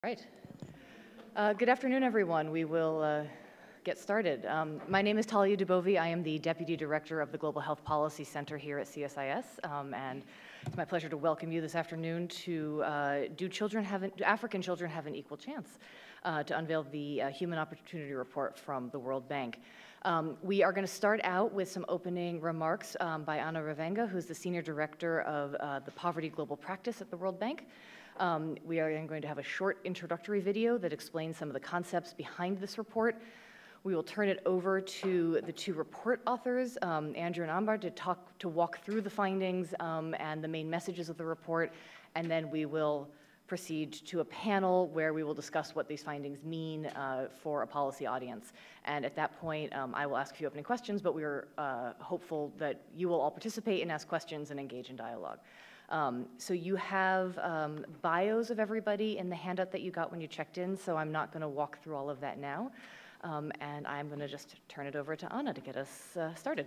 Right. Good afternoon, everyone. We will get started. My name is Talia Dubovi. I am the Deputy Director of the Global Health Policy Center here at CSIS, and it's my pleasure to welcome you this afternoon to do African children have an equal chance, to unveil the Human Opportunity Report from the World Bank. We are going to start out with some opening remarks by Ana Ravenga, who's the Senior Director of the Poverty Global Practice at the World Bank. We are going to have a short introductory video that explains some of the concepts behind this report. We will turn it over to the two report authors, Andrew and Ambar, to walk through the findings and the main messages of the report, and then we will proceed to a panel where we will discuss what these findings mean for a policy audience. And at that point, I will ask a few opening questions, but we're hopeful that you will all participate and ask questions and engage in dialogue. So you have bios of everybody in the handout that you got when you checked in, so I'm not going to walk through all of that now. And I'm going to just turn it over to Ana to get us started.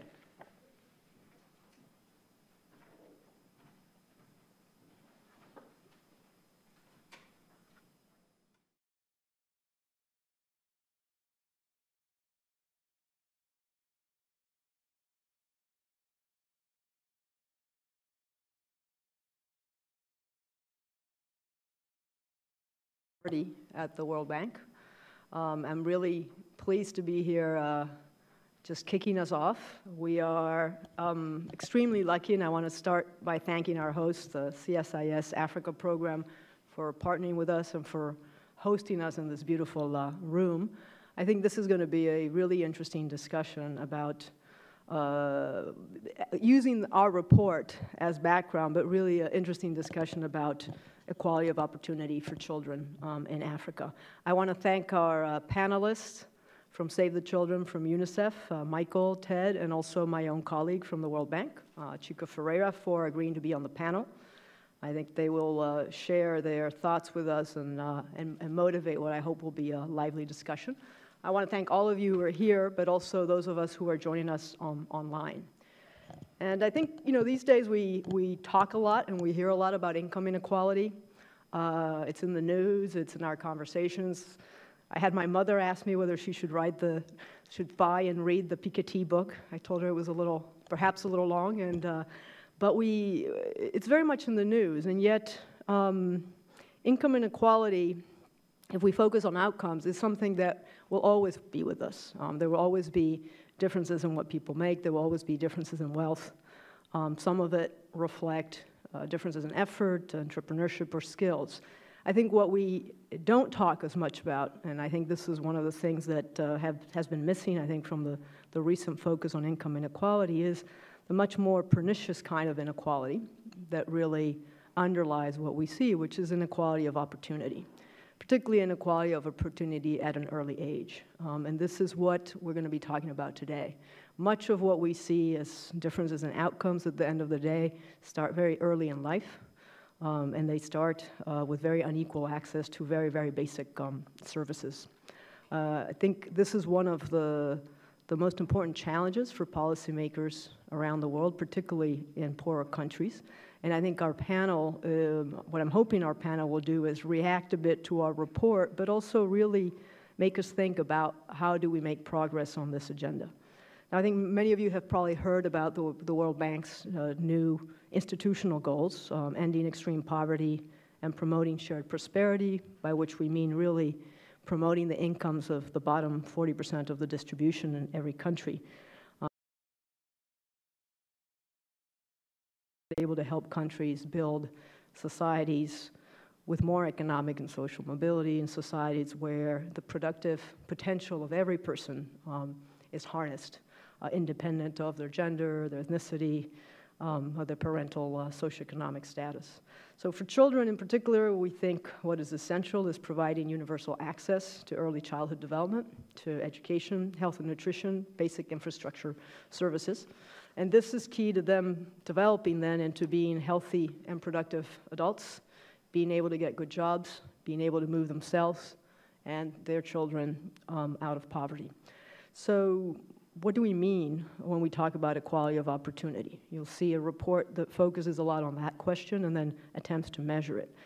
At the World Bank. I'm really pleased to be here just kicking us off. We are extremely lucky, and I want to start by thanking our host, the CSIS Africa program, for partnering with us and for hosting us in this beautiful room. I think this is going to be a really interesting discussion about using our report as background, but really an interesting discussion about equality of opportunity for children in Africa. I want to thank our panelists from Save the Children, from UNICEF, Michael, Ted, and also my own colleague from the World Bank, Chico Ferreira, for agreeing to be on the panel. I think they will share their thoughts with us and motivate what I hope will be a lively discussion. I want to thank all of you who are here, but also those of us who are joining us online. And I think, these days we talk a lot and we hear a lot about income inequality. It's in the news, it's in our conversations. I had my mother ask me whether she should buy and read the Piketty book. I told her it was perhaps a little long, but it's very much in the news. And yet, income inequality, if we focus on outcomes, is something that will always be with us. There will always be differences in what people make. There will always be differences in wealth. Some of it reflect differences in effort, entrepreneurship, or skills. I think what we don't talk as much about, and I think this is one of the things that has been missing, I think, from the recent focus on income inequality, is the much more pernicious kind of inequality that really underlies what we see, which is inequality of opportunity, particularly inequality of opportunity at an early age. And this is what we're going to be talking about today. Much of what we see as differences in outcomes at the end of the day start very early in life, and they start with very unequal access to very, very basic services. I think this is one of the most important challenges for policymakers around the world, particularly in poorer countries. And I think our panel, what I'm hoping our panel will do is react a bit to our report, but also really make us think about how do we make progress on this agenda. Now, I think many of you have probably heard about the World Bank's new institutional goals, ending extreme poverty and promoting shared prosperity, by which we mean really promoting the incomes of the bottom 40% of the distribution in every country. Able to help countries build societies with more economic and social mobility, and societies where the productive potential of every person is harnessed, independent of their gender, their ethnicity, or their parental socioeconomic status. So for children in particular, we think what is essential is providing universal access to early childhood development, to education, health and nutrition, basic infrastructure services. And this is key to them developing then into being healthy and productive adults, being able to get good jobs, being able to move themselves and their children out of poverty. So what do we mean when we talk about equality of opportunity? You'll see a report that focuses a lot on that question and then attempts to measure it.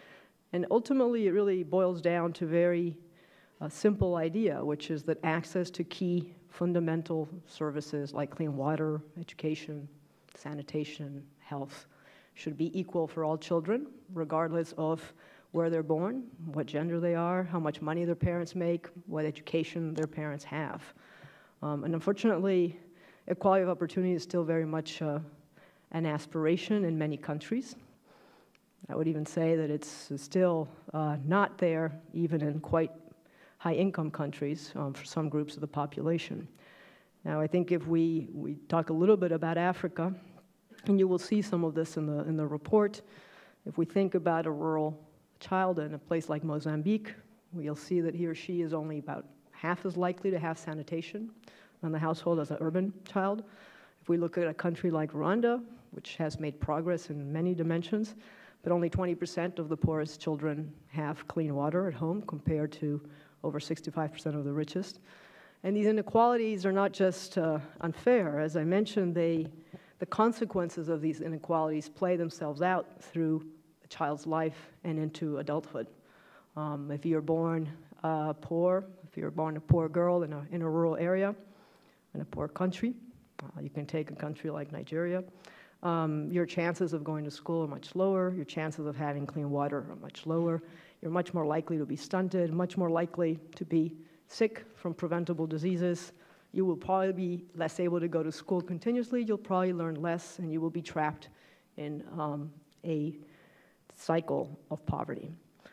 And ultimately, it really boils down to a simple idea, which is that access to key fundamental services like clean water, education, sanitation, health should be equal for all children, regardless of where they're born, what gender they are, how much money their parents make, what education their parents have. And unfortunately, equality of opportunity is still very much an aspiration in many countries. I would even say that it's still not there even in quite high-income countries for some groups of the population. Now, I think if we talk a little bit about Africa, and you will see some of this in the report, if we think about a rural child in a place like Mozambique, we'll see that he or she is only about half as likely to have sanitation in the household as an urban child. If we look at a country like Rwanda, which has made progress in many dimensions, but only 20% of the poorest children have clean water at home compared to over 65% of the richest. And these inequalities are not just unfair. As I mentioned, the consequences of these inequalities play themselves out through a child's life and into adulthood. If you're born poor, if you're born a poor girl in a rural area, in a poor country, you can take a country like Nigeria, your chances of going to school are much lower, your chances of having clean water are much lower, you're much more likely to be stunted, much more likely to be sick from preventable diseases. You will probably be less able to go to school continuously, you'll probably learn less, and you will be trapped in a cycle of poverty.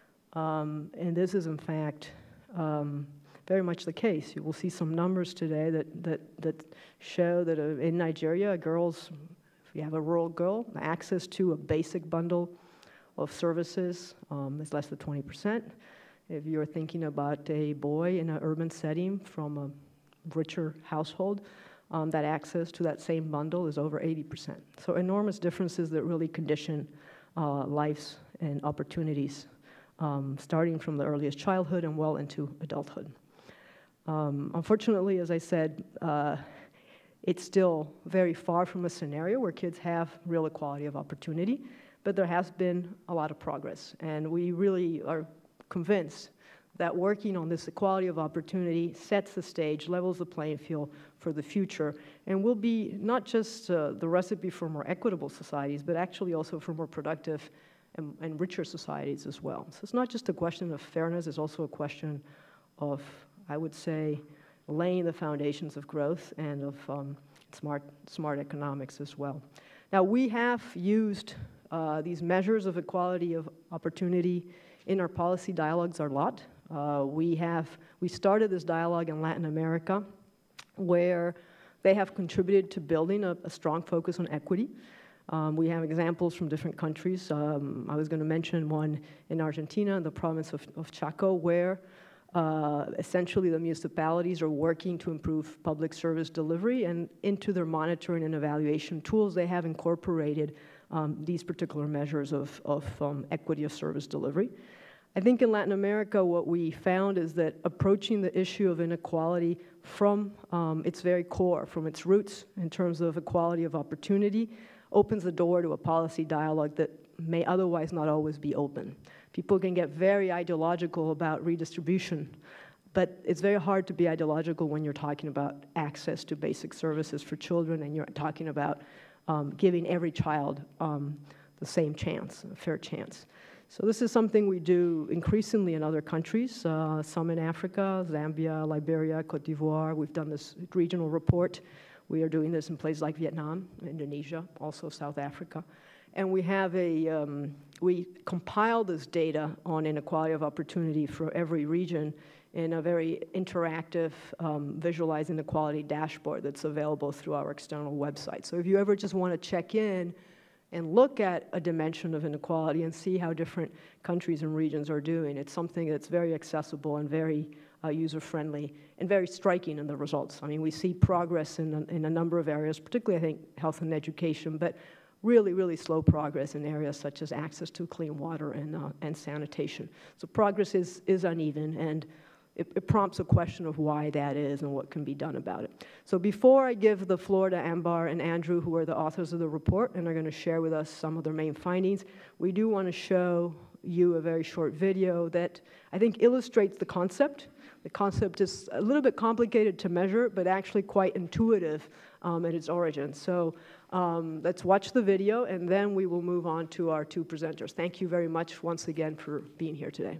And this is, in fact, very much the case. You will see some numbers today that show that in Nigeria, girls, if you have a rural girl, access to a basic bundle of services is less than 20%. If you're thinking about a boy in an urban setting from a richer household, that access to that same bundle is over 80%. So enormous differences that really condition lives and opportunities, starting from the earliest childhood and well into adulthood. Unfortunately, as I said, it's still very far from a scenario where kids have real equality of opportunity, but there has been a lot of progress. And we really are convinced that working on this equality of opportunity sets the stage, levels the playing field for the future, and will be not just the recipe for more equitable societies, but actually also for more productive and richer societies as well. So it's not just a question of fairness, it's also a question of, I would say, laying the foundations of growth and of smart economics as well. Now, we have used these measures of equality of opportunity in our policy dialogues a lot. We started this dialogue in Latin America, where they have contributed to building a strong focus on equity. We have examples from different countries. I was going to mention one in Argentina, in the province of Chaco, where essentially the municipalities are working to improve public service delivery, and into their monitoring and evaluation tools, they have incorporated these particular measures of equity of service delivery. I think in Latin America, what we found is that approaching the issue of inequality from its very core, from its roots in terms of equality of opportunity, opens the door to a policy dialogue that may otherwise not always be open. People can get very ideological about redistribution, but it's very hard to be ideological when you're talking about access to basic services for children and you're talking about giving every child the same chance, a fair chance. So this is something we do increasingly in other countries, some in Africa, Zambia, Liberia, Cote d'Ivoire. We've done this regional report. We are doing this in places like Vietnam, Indonesia, also South Africa. And we have we compile this data on inequality of opportunity for every region in a very interactive visualized inequality dashboard that's available through our external website. So if you ever just want to check in and look at a dimension of inequality and see how different countries and regions are doing, it's something that's very accessible and very user-friendly and very striking in the results. I mean, we see progress in a number of areas, particularly, I think, health and education, but really, really slow progress in areas such as access to clean water and sanitation. So progress is uneven, and it prompts a question of why that is and what can be done about it. So before I give the floor to Ambar and Andrew, who are the authors of the report and are going to share with us some of their main findings, we do want to show you a very short video that I think illustrates the concept. The concept is a little bit complicated to measure, but actually quite intuitive at its origin. So let's watch the video, and then we will move on to our two presenters. Thank you very much once again for being here today.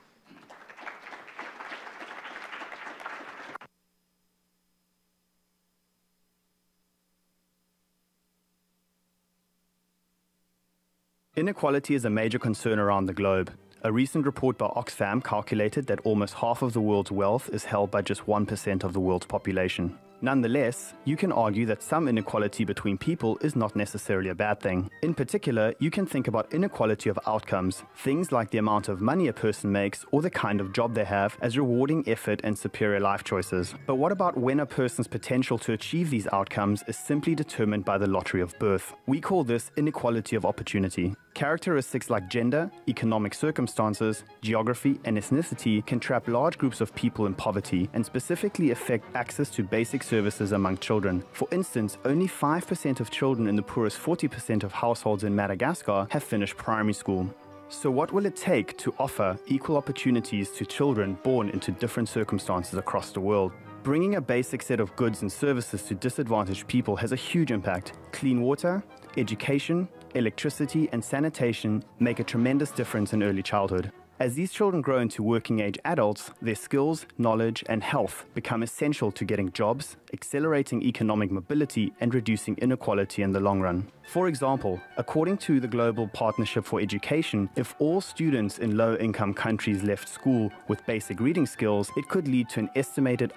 Inequality is a major concern around the globe. A recent report by Oxfam calculated that almost half of the world's wealth is held by just 1% of the world's population. Nonetheless, you can argue that some inequality between people is not necessarily a bad thing. In particular, you can think about inequality of outcomes, things like the amount of money a person makes or the kind of job they have, as rewarding effort and superior life choices. But what about when a person's potential to achieve these outcomes is simply determined by the lottery of birth? We call this inequality of opportunity. Characteristics like gender, economic circumstances, geography, and ethnicity can trap large groups of people in poverty and specifically affect access to basic services among children. For instance, only 5% of children in the poorest 40% of households in Madagascar have finished primary school. So what will it take to offer equal opportunities to children born into different circumstances across the world? Bringing a basic set of goods and services to disadvantaged people has a huge impact. Clean water, education, electricity, and sanitation make a tremendous difference in early childhood. As these children grow into working-age adults, their skills, knowledge, and health become essential to getting jobs, accelerating economic mobility, and reducing inequality in the long run. For example, according to the Global Partnership for Education, if all students in low-income countries left school with basic reading skills, it could lead to an estimated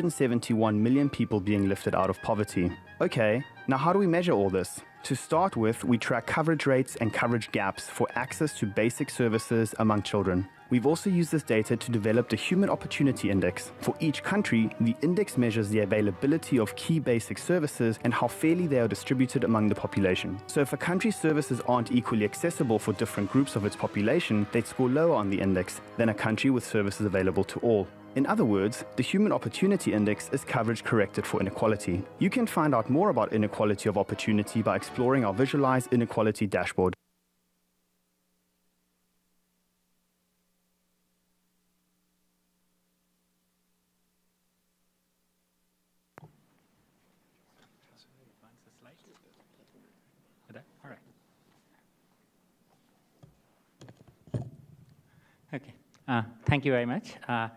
171 million people being lifted out of poverty. Okay, now how do we measure all this? To start with, we track coverage rates and coverage gaps for access to basic services among children. We've also used this data to develop the Human Opportunity Index. For each country, the index measures the availability of key basic services and how fairly they are distributed among the population. So if a country's services aren't equally accessible for different groups of its population, they'd score lower on the index than a country with services available to all. In other words, the Human Opportunity Index is coverage corrected for inequality. You can find out more about inequality of opportunity by exploring our Visualize Inequality dashboard. All right. Okay. Thank you very much.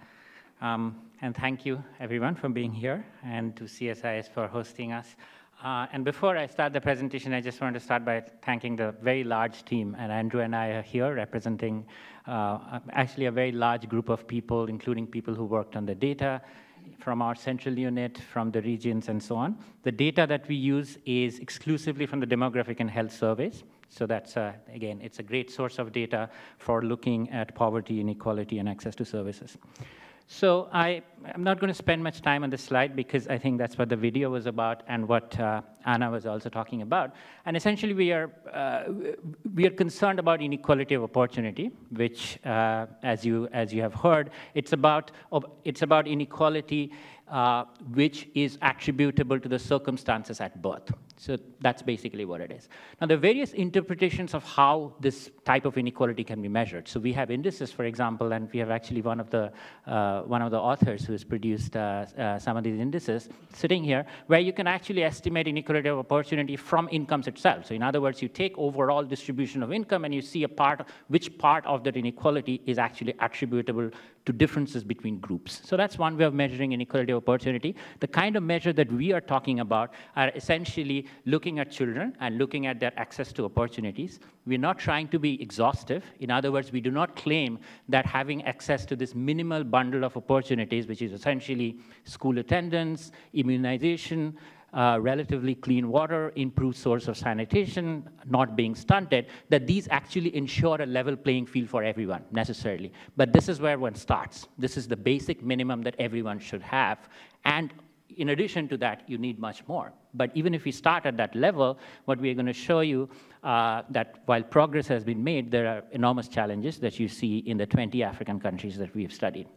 And thank you, everyone, for being here, and to CSIS for hosting us. And before I start the presentation, I just want to start by thanking the very large team. And Andrew and I are here representing actually a very large group of people, including people who worked on the data from our central unit, from the regions, and so on. The data that we use is exclusively from the demographic and health surveys. So that's, again, it's a great source of data for looking at poverty, inequality, and access to services. So I'm not going to spend much time on this slide because I think that's what the video was about and what Anna was also talking about. And essentially, we are concerned about inequality of opportunity, which, as you have heard, it's about inequality which is attributable to the circumstances at birth. So that's basically what it is. Now, there are various interpretations of how this type of inequality can be measured. So we have indices, for example, and we have actually one of the authors who has produced some of these indices sitting here, where you can actually estimate inequality of opportunity from incomes itself. So in other words, you take overall distribution of income and you see which part of that inequality is actually attributable to differences between groups. So that's one way of measuring inequality of opportunity. The kind of measure that we are talking about are essentially looking at children and looking at their access to opportunities. We're not trying to be exhaustive. In other words, we do not claim that having access to this minimal bundle of opportunities, which is essentially school attendance, immunization, relatively clean water, improved source of sanitation, not being stunted, that these actually ensure a level playing field for everyone, necessarily. But this is where one starts. This is the basic minimum that everyone should have. And in addition to that, you need much more. But even if we start at that level, what we're going to show you that while progress has been made, there are enormous challenges that you see in the 20 African countries that we have studied.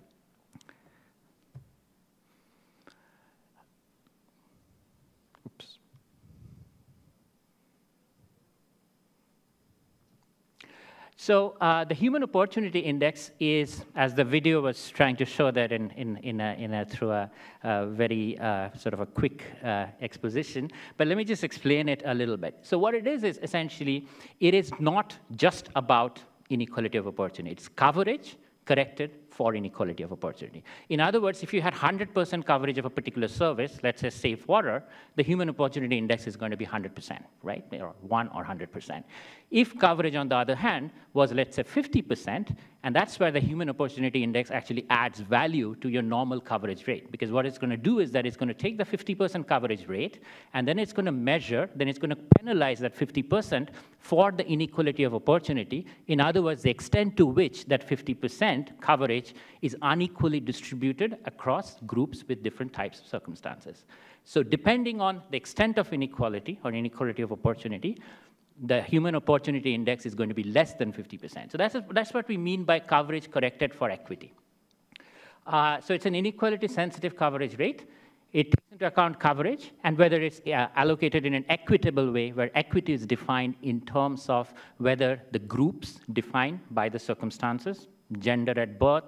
So the Human Opportunity Index is, as the video was trying to show that through a very sort of a quick exposition, but let me just explain it a little bit. So what it is essentially, it is not just about inequality of opportunity. It's coverage corrected for inequality of opportunity. In other words, if you had 100% coverage of a particular service, let's say safe water, the Human Opportunity Index is going to be 100%, right? Or 1 or 100%. If coverage, on the other hand, was, let's say, 50%, and that's where the Human Opportunity Index actually adds value to your normal coverage rate. Because what it's going to do is that it's going to take the 50% coverage rate, and then it's going to measure, then it's going to penalize that 50% for the inequality of opportunity. In other words, the extent to which that 50% coverage is unequally distributed across groups with different types of circumstances. So depending on the extent of inequality or inequality of opportunity, the Human Opportunity Index is going to be less than 50%. So that's what we mean by coverage corrected for equity. So it's an inequality-sensitive coverage rate. It takes into account coverage and whether it's allocated in an equitable way, where equity is defined in terms of whether the groups defined by the circumstances, gender at birth,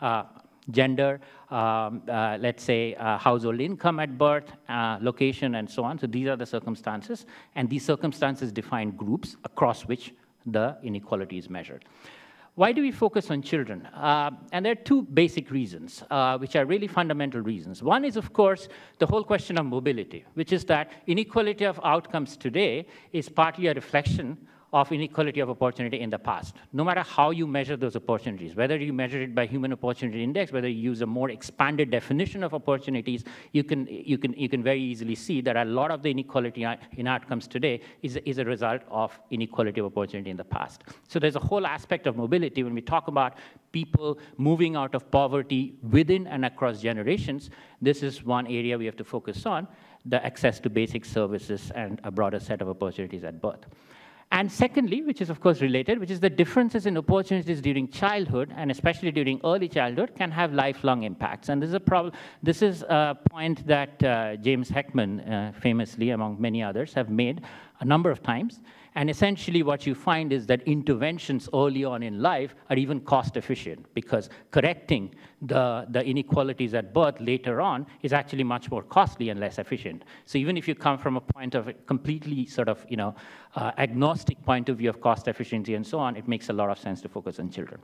let's say household income at birth, location, and so on. So these are the circumstances, and these circumstances define groups across which the inequality is measured. Why do we focus on children? And there are two basic reasons, which are really fundamental reasons. One is, of course, the whole question of mobility, which is that inequality of outcomes today is partly a reflection of inequality of opportunity in the past. No matter how you measure those opportunities, whether you measure it by Human Opportunity Index, whether you use a more expanded definition of opportunities, you can very easily see that a lot of the inequality in outcomes today is a result of inequality of opportunity in the past. So there's a whole aspect of mobility when we talk about people moving out of poverty within and across generations. This is one area we have to focus on, the access to basic services and a broader set of opportunities at birth. And secondly, which is of course related, which is the differences in opportunities during childhood, and especially during early childhood, can have lifelong impacts. And this is a problem. This is a point that James Heckman, famously among many others, have made a number of times. And essentially what you find is that interventions early on in life are even cost efficient, because correcting the inequalities at birth later on is actually much more costly and less efficient. So even if you come from a point of a completely sort of, agnostic point of view of cost efficiency and so on, it makes a lot of sense to focus on children.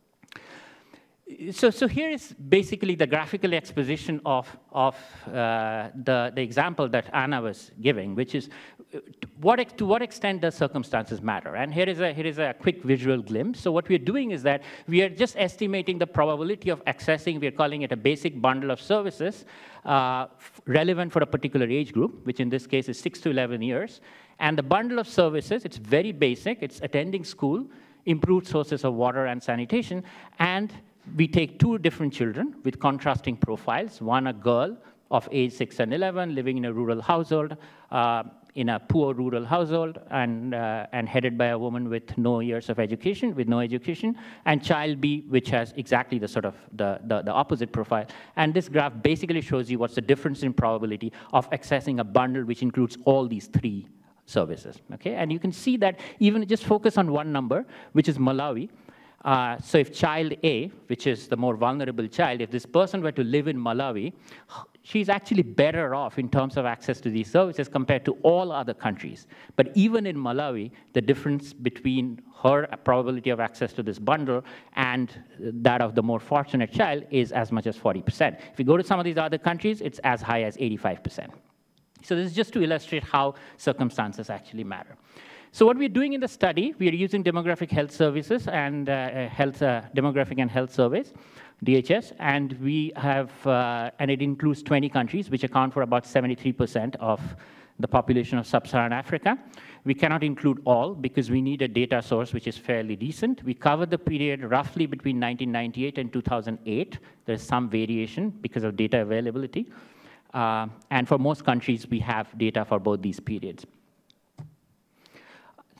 So here is basically the graphical exposition of the example that Anna was giving, which is to what extent does circumstances matter? And here is a quick visual glimpse. So what we're doing is that we are just estimating the probability of accessing, we're calling it a basic bundle of services, relevant for a particular age group, which in this case is 6 to 11 years. And the bundle of services, it's very basic. It's attending school, improved sources of water and sanitation, and we take two different children with contrasting profiles, one a girl of age 6 and 11 living in a rural household, in a poor rural household, and headed by a woman with no years of education, and child B, which has exactly the sort of the opposite profile. And this graph basically shows you what's the difference in probability of accessing a bundle which includes all these three services, okay? And you can see that even just focus on one number, which is Malawi. So if child A, which is the more vulnerable child, if this person were to live in Malawi, she's actually better off in terms of access to these services compared to all other countries. But even in Malawi, the difference between her probability of access to this bundle and that of the more fortunate child is as much as 40%. If you go to some of these other countries, it's as high as 85%. So this is just to illustrate how circumstances actually matter. So what we're doing in the study, we are using demographic health services and demographic and health surveys, DHS, and we have, and it includes 20 countries, which account for about 73% of the population of Sub-Saharan Africa. We cannot include all because we need a data source which is fairly recent. We covered the period roughly between 1998 and 2008. There's some variation because of data availability. And for most countries, we have data for both these periods.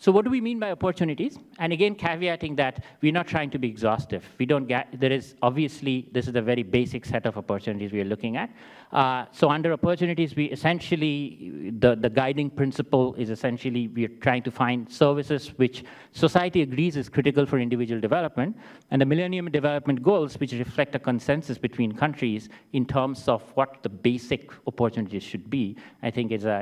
So what do we mean by opportunities? And again, caveating that we're not trying to be exhaustive. We don't get, there is obviously, this is a very basic set of opportunities we are looking at. So under opportunities, we essentially, the guiding principle is essentially we are trying to find services which society agrees is critical for individual development, and the Millennium Development Goals, which reflect a consensus between countries in terms of what the basic opportunities should be, I think is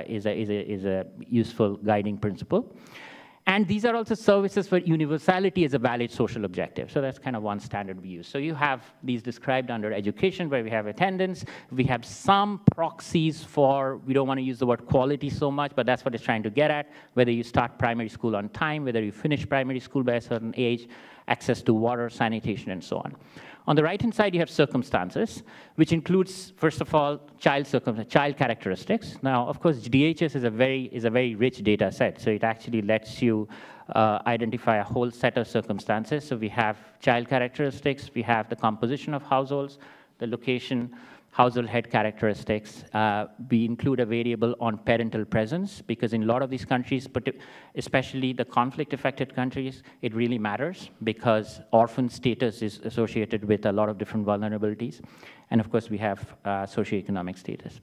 a useful guiding principle. And these are also services where universality is a valid social objective. So that's kind of one standard we use. So you have these described under education, where we have attendance. We have some proxies for, we don't want to use the word quality so much, but that's what it's trying to get at, whether you start primary school on time, whether you finish primary school by a certain age, access to water, sanitation, and so on. On the right-hand side, you have circumstances, which includes, first of all, child characteristics. Now, of course, DHS is a very rich data set, so it actually lets you identify a whole set of circumstances. So we have child characteristics, we have the composition of households, the location, household head characteristics. We include a variable on parental presence, because in a lot of these countries, but especially the conflict-affected countries, it really matters, because orphan status is associated with a lot of different vulnerabilities. And of course, we have socioeconomic status.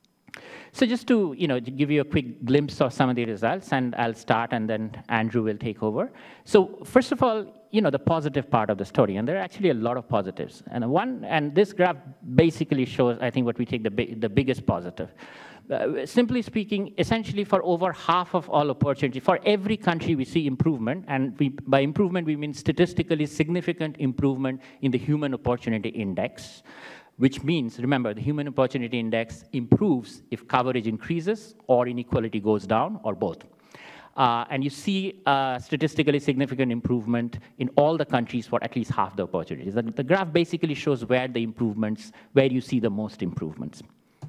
So just to give you a quick glimpse of some of the results, and I'll start, and then Andrew will take over. So first of all, the positive part of the story, and there are actually a lot of positives. And this graph basically shows, I think, what we take the biggest positive. Simply speaking, essentially for over half of all opportunity, for every country we see improvement, and by improvement we mean statistically significant improvement in the Human Opportunity Index, which means, remember, the Human Opportunity Index improves if coverage increases or inequality goes down, or both. And you see statistically significant improvement in all the countries for at least half the opportunities. The graph basically shows where you see the most improvements.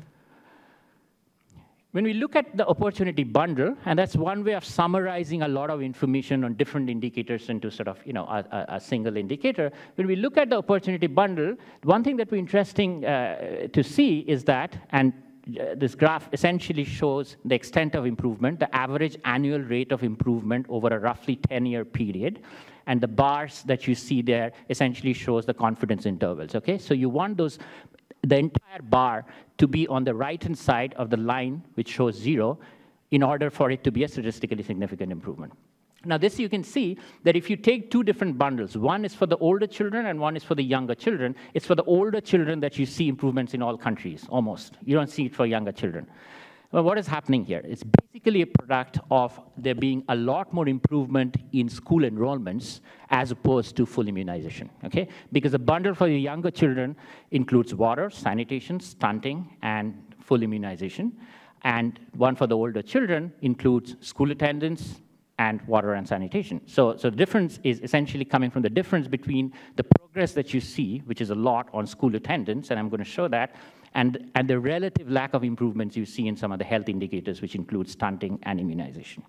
When we look at the opportunity bundle, and that's one way of summarizing a lot of information on different indicators into sort of a single indicator. When we look at the opportunity bundle, one thing that we're interesting to see is that, and this graph essentially shows the extent of improvement, the average annual rate of improvement over a roughly 10-year period. And the bars that you see there essentially shows the confidence intervals, okay? So you want the entire bar to be on the right-hand side of the line, which shows 0, in order for it to be a statistically significant improvement. Now, this you can see that if you take two different bundles, one is for the older children and one is for the younger children, it's for the older children that you see improvements in all countries, almost. You don't see it for younger children. Well, what is happening here? It's basically a product of there being a lot more improvement in school enrollments as opposed to full immunization, okay? Because the bundle for the younger children includes water, sanitation, stunting, and full immunization. And one for the older children includes school attendance and water and sanitation. So the difference is essentially coming from the difference between the progress that you see, which is a lot on school attendance, and I'm going to show that, and the relative lack of improvements you see in some of the health indicators, which include stunting and immunization.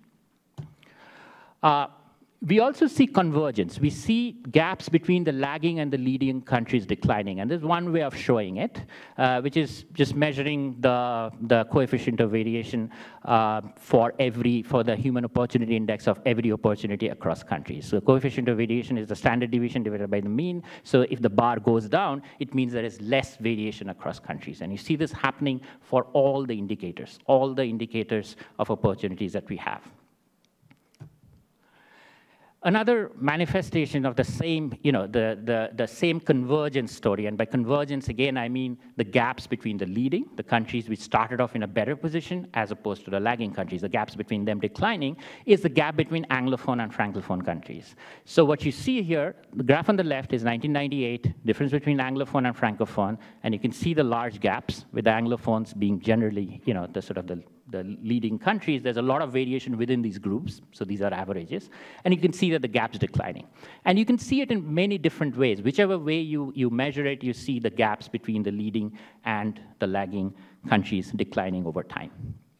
We also see convergence. We see gaps between the lagging and the leading countries declining. And there's one way of showing it, which is just measuring the coefficient of variation for the Human Opportunity Index of every opportunity across countries. So the coefficient of variation is the standard deviation divided by the mean. So if the bar goes down, it means there is less variation across countries. And you see this happening for all the indicators of opportunities that we have. Another manifestation of the same, the same convergence story, and by convergence, again, I mean the gaps between the countries which started off in a better position as opposed to the lagging countries, the gaps between them declining, is the gap between Anglophone and Francophone countries. So what you see here, the graph on the left is 1998, difference between Anglophone and Francophone, and you can see the large gaps with the Anglophones being generally, the leading countries. There's a lot of variation within these groups, so these are averages. And you can see that the gap's declining. And you can see it in many different ways. Whichever way you measure it, you see the gaps between the leading and the lagging countries declining over time.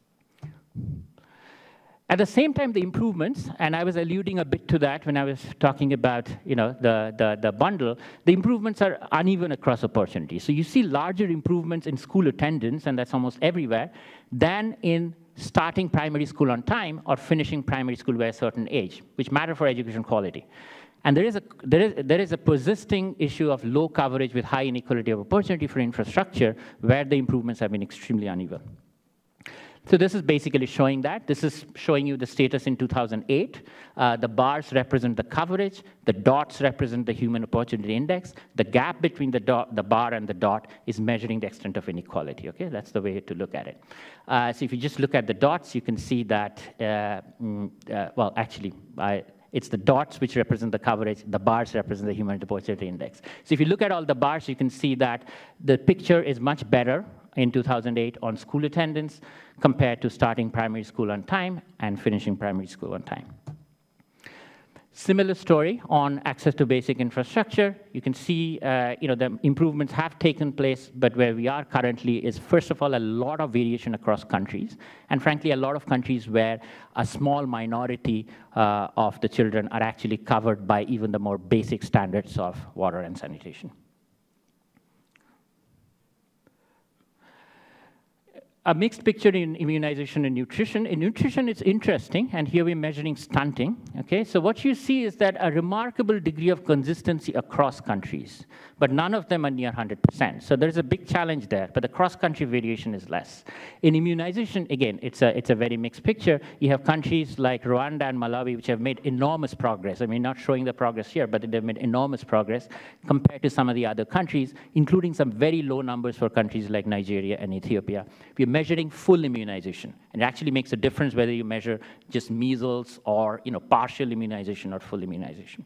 At the same time, the improvements, and I was alluding a bit to that when I was talking about the bundle, the improvements are uneven across opportunities. So you see larger improvements in school attendance, and that's almost everywhere, than in starting primary school on time or finishing primary school by a certain age, which matter for education quality. And there is a persisting issue of low coverage with high inequality of opportunity for infrastructure, where the improvements have been extremely uneven. So this is basically showing that. This is showing you the status in 2008. The bars represent the coverage. The dots represent the human opportunity index. The gap between the bar and the dot is measuring the extent of inequality. Okay, that's the way to look at it. So if you just look at the dots, you can see that, well, actually, it's the dots which represent the coverage. The bars represent the human opportunity index. So if you look at all the bars, you can see that the picture is much better in 2008 on school attendance compared to starting primary school on time and finishing primary school on time. Similar story on access to basic infrastructure. You can see the improvements have taken place, but where we are currently is, first of all, a lot of variation across countries, and frankly, a lot of countries where a small minority of the children are actually covered by even the more basic standards of water and sanitation. A mixed picture in immunization and nutrition. In nutrition, it's interesting, and here we're measuring stunting. Okay, so what you see is that a remarkable degree of consistency across countries, but none of them are near 100%. So there's a big challenge there, but the cross-country variation is less. In immunization, again, it's a very mixed picture. You have countries like Rwanda and Malawi, which have made enormous progress. I mean, not showing the progress here, but they've made enormous progress compared to some of the other countries, including some very low numbers for countries like Nigeria and Ethiopia. We're measuring full immunization. And it actually makes a difference whether you measure just measles or partial immunization or full immunization.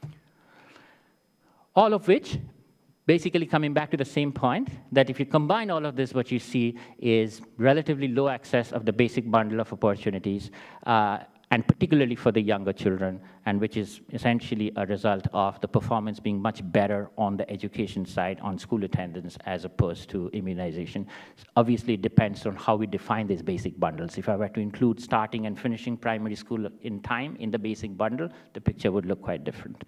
All of which, basically coming back to the same point, that if you combine all of this, what you see is relatively low access of the basic bundle of opportunities, and particularly for the younger children, and which is essentially a result of the performance being much better on the education side, on school attendance, as opposed to immunization. Obviously, it depends on how we define these basic bundles. If I were to include starting and finishing primary school in time in the basic bundle, the picture would look quite different.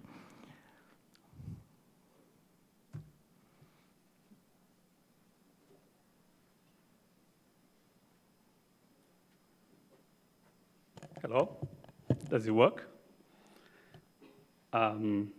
Hello, does it work? Okay.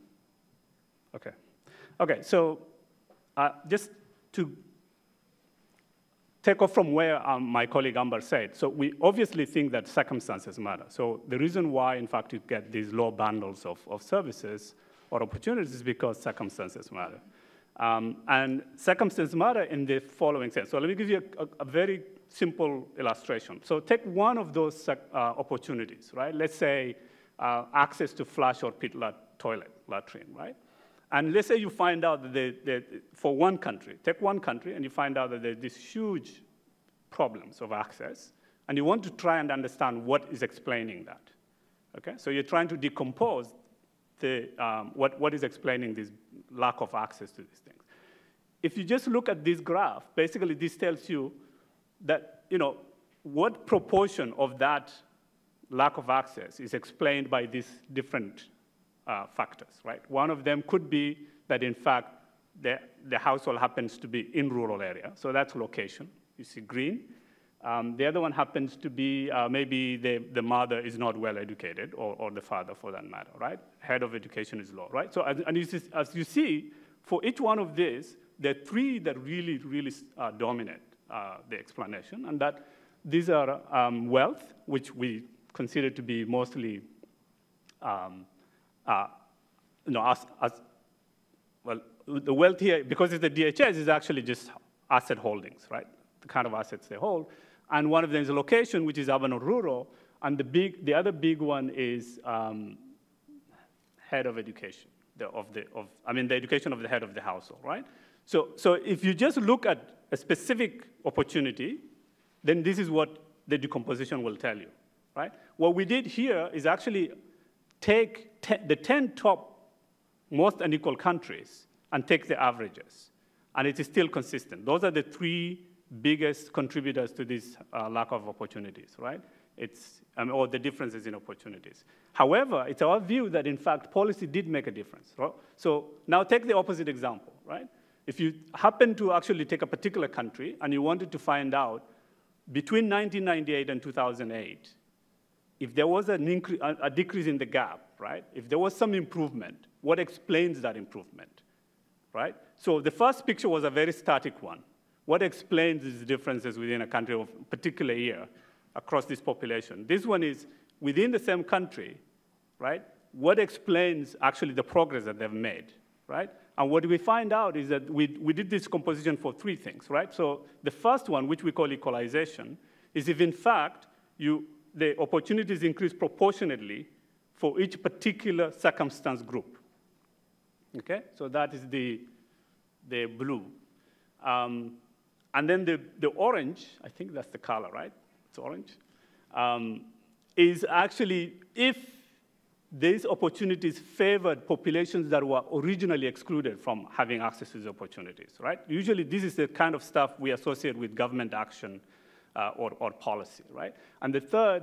Okay, so just to take off from where my colleague Ambar said, so we obviously think that circumstances matter. So the reason why, in fact, you get these low bundles of services or opportunities is because circumstances matter. And circumstances matter in the following sense. So let me give you a very simple illustration. So take one of those opportunities, right? Let's say access to flush or pit toilet, latrine, right? And let's say you find out that for one country, take one country, and you find out that there's these huge problems of access, and you want to try and understand what is explaining that, okay? So you're trying to decompose what is explaining this lack of access to these things. If you just look at this graph, basically this tells you that, what proportion of that lack of access is explained by these different factors, right? One of them could be that, in fact, the household happens to be in rural area, so that's location. You see green. The other one happens to be maybe the mother is not well educated, or the father for that matter, right? Head of education is low, right? So as you see, for each one of these, there are three that really, really dominate the explanation, and that these are wealth, which we consider to be mostly, well, the wealth here, because it's the DHS, is actually just asset holdings, right? The kind of assets they hold. And one of them is a location, which is urban or rural, and the other big one is head of education, the education of the head of the household, right? So if you just look at a specific opportunity, then this is what the decomposition will tell you, right? What we did here is actually take the 10 top most unequal countries and take the averages, and it is still consistent. Those are the three biggest contributors to this lack of opportunities, right? Or the differences in opportunities. However, it's our view that, in fact, policy did make a difference, right? So now take the opposite example, right? If you happen to actually take a particular country and you wanted to find out between 1998 and 2008, if there was a decrease in the gap, right? If there was some improvement, what explains that improvement, right? So the first picture was a very static one. What explains these differences within a country of a particular year across this population? This one is within the same country, right? What explains actually the progress that they've made, right? And what we find out is that we did this composition for three things, right? So the first one, which we call equalization, is if in fact the opportunities increase proportionately for each particular circumstance group, okay? So that is the blue. And then the orange, I think that's the color, right? It's orange, is actually if these opportunities favored populations that were originally excluded from having access to these opportunities, right? Usually this is the kind of stuff we associate with government action or policy, right? And the third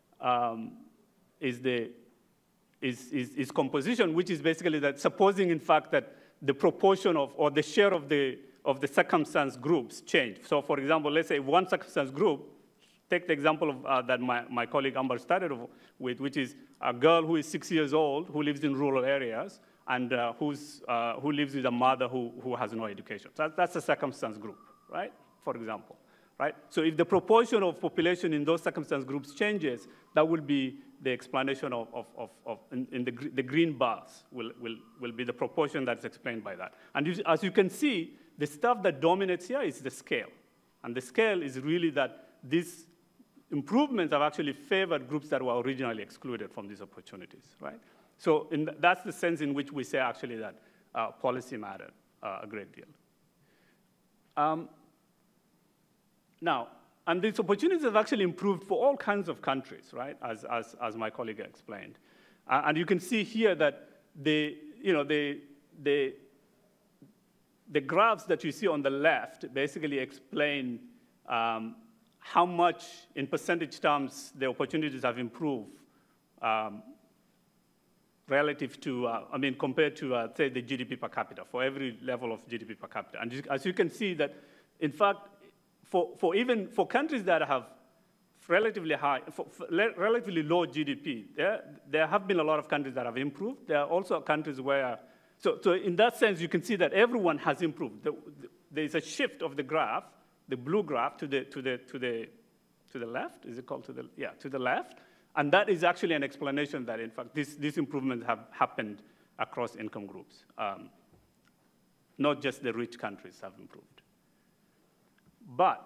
is composition, which is basically that supposing, in fact, that the proportion of, or the share of the circumstance groups change. So for example, let's say one circumstance group, take the example of, that my colleague Ambar started with, which is a girl who is 6 years old, who lives in rural areas, and who lives with a mother who has no education. So that's a circumstance group, right, for example. Right? So if the proportion of population in those circumstance groups changes, that will be the explanation in the green bars will be the proportion that's explained by that. And as you can see, the stuff that dominates here is the scale. And the scale is really that these improvements have actually favored groups that were originally excluded from these opportunities, right? So that's the sense in which we say actually that policy mattered a great deal. Now, and these opportunities have actually improved for all kinds of countries, right, as my colleague explained. And you can see here that the graphs that you see on the left basically explain how much, in percentage terms, the opportunities have improved relative to, compared to, say, the GDP per capita, for every level of GDP per capita. And as you can see that, in fact, for countries that have relatively relatively low GDP, there have been a lot of countries that have improved. There are also countries where, so in that sense, you can see that everyone has improved. There's a shift of the graph, the blue graph, to the left. Is it called to the? Yeah, to the left. And that is actually an explanation that, in fact, these improvements have happened across income groups. Not just the rich countries have improved. But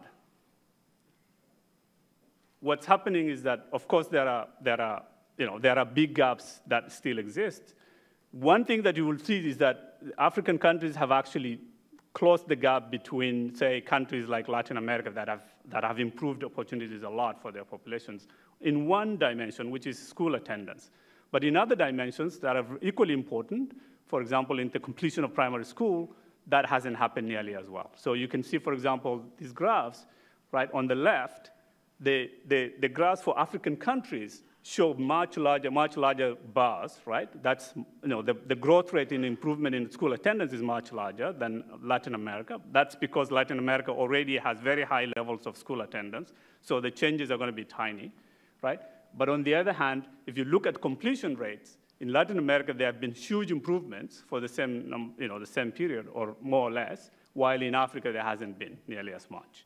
what's happening is that, of course, there are big gaps that still exist. One thing that you will see is that African countries have actually closed the gap between, say, countries like Latin America that have improved opportunities a lot for their populations in one dimension, which is school attendance. But in other dimensions that are equally important, for example, in the completion of primary school, that hasn't happened nearly as well. So you can see, for example, these graphs, right, on the left, the graphs for African countries show much larger bars, right? That's, the growth rate in improvement in school attendance is much larger than Latin America. That's because Latin America already has very high levels of school attendance, so the changes are going to be tiny, right? But on the other hand, if you look at completion rates, in Latin America, there have been huge improvements for the same, the same period, or more or less, while in Africa there hasn't been nearly as much.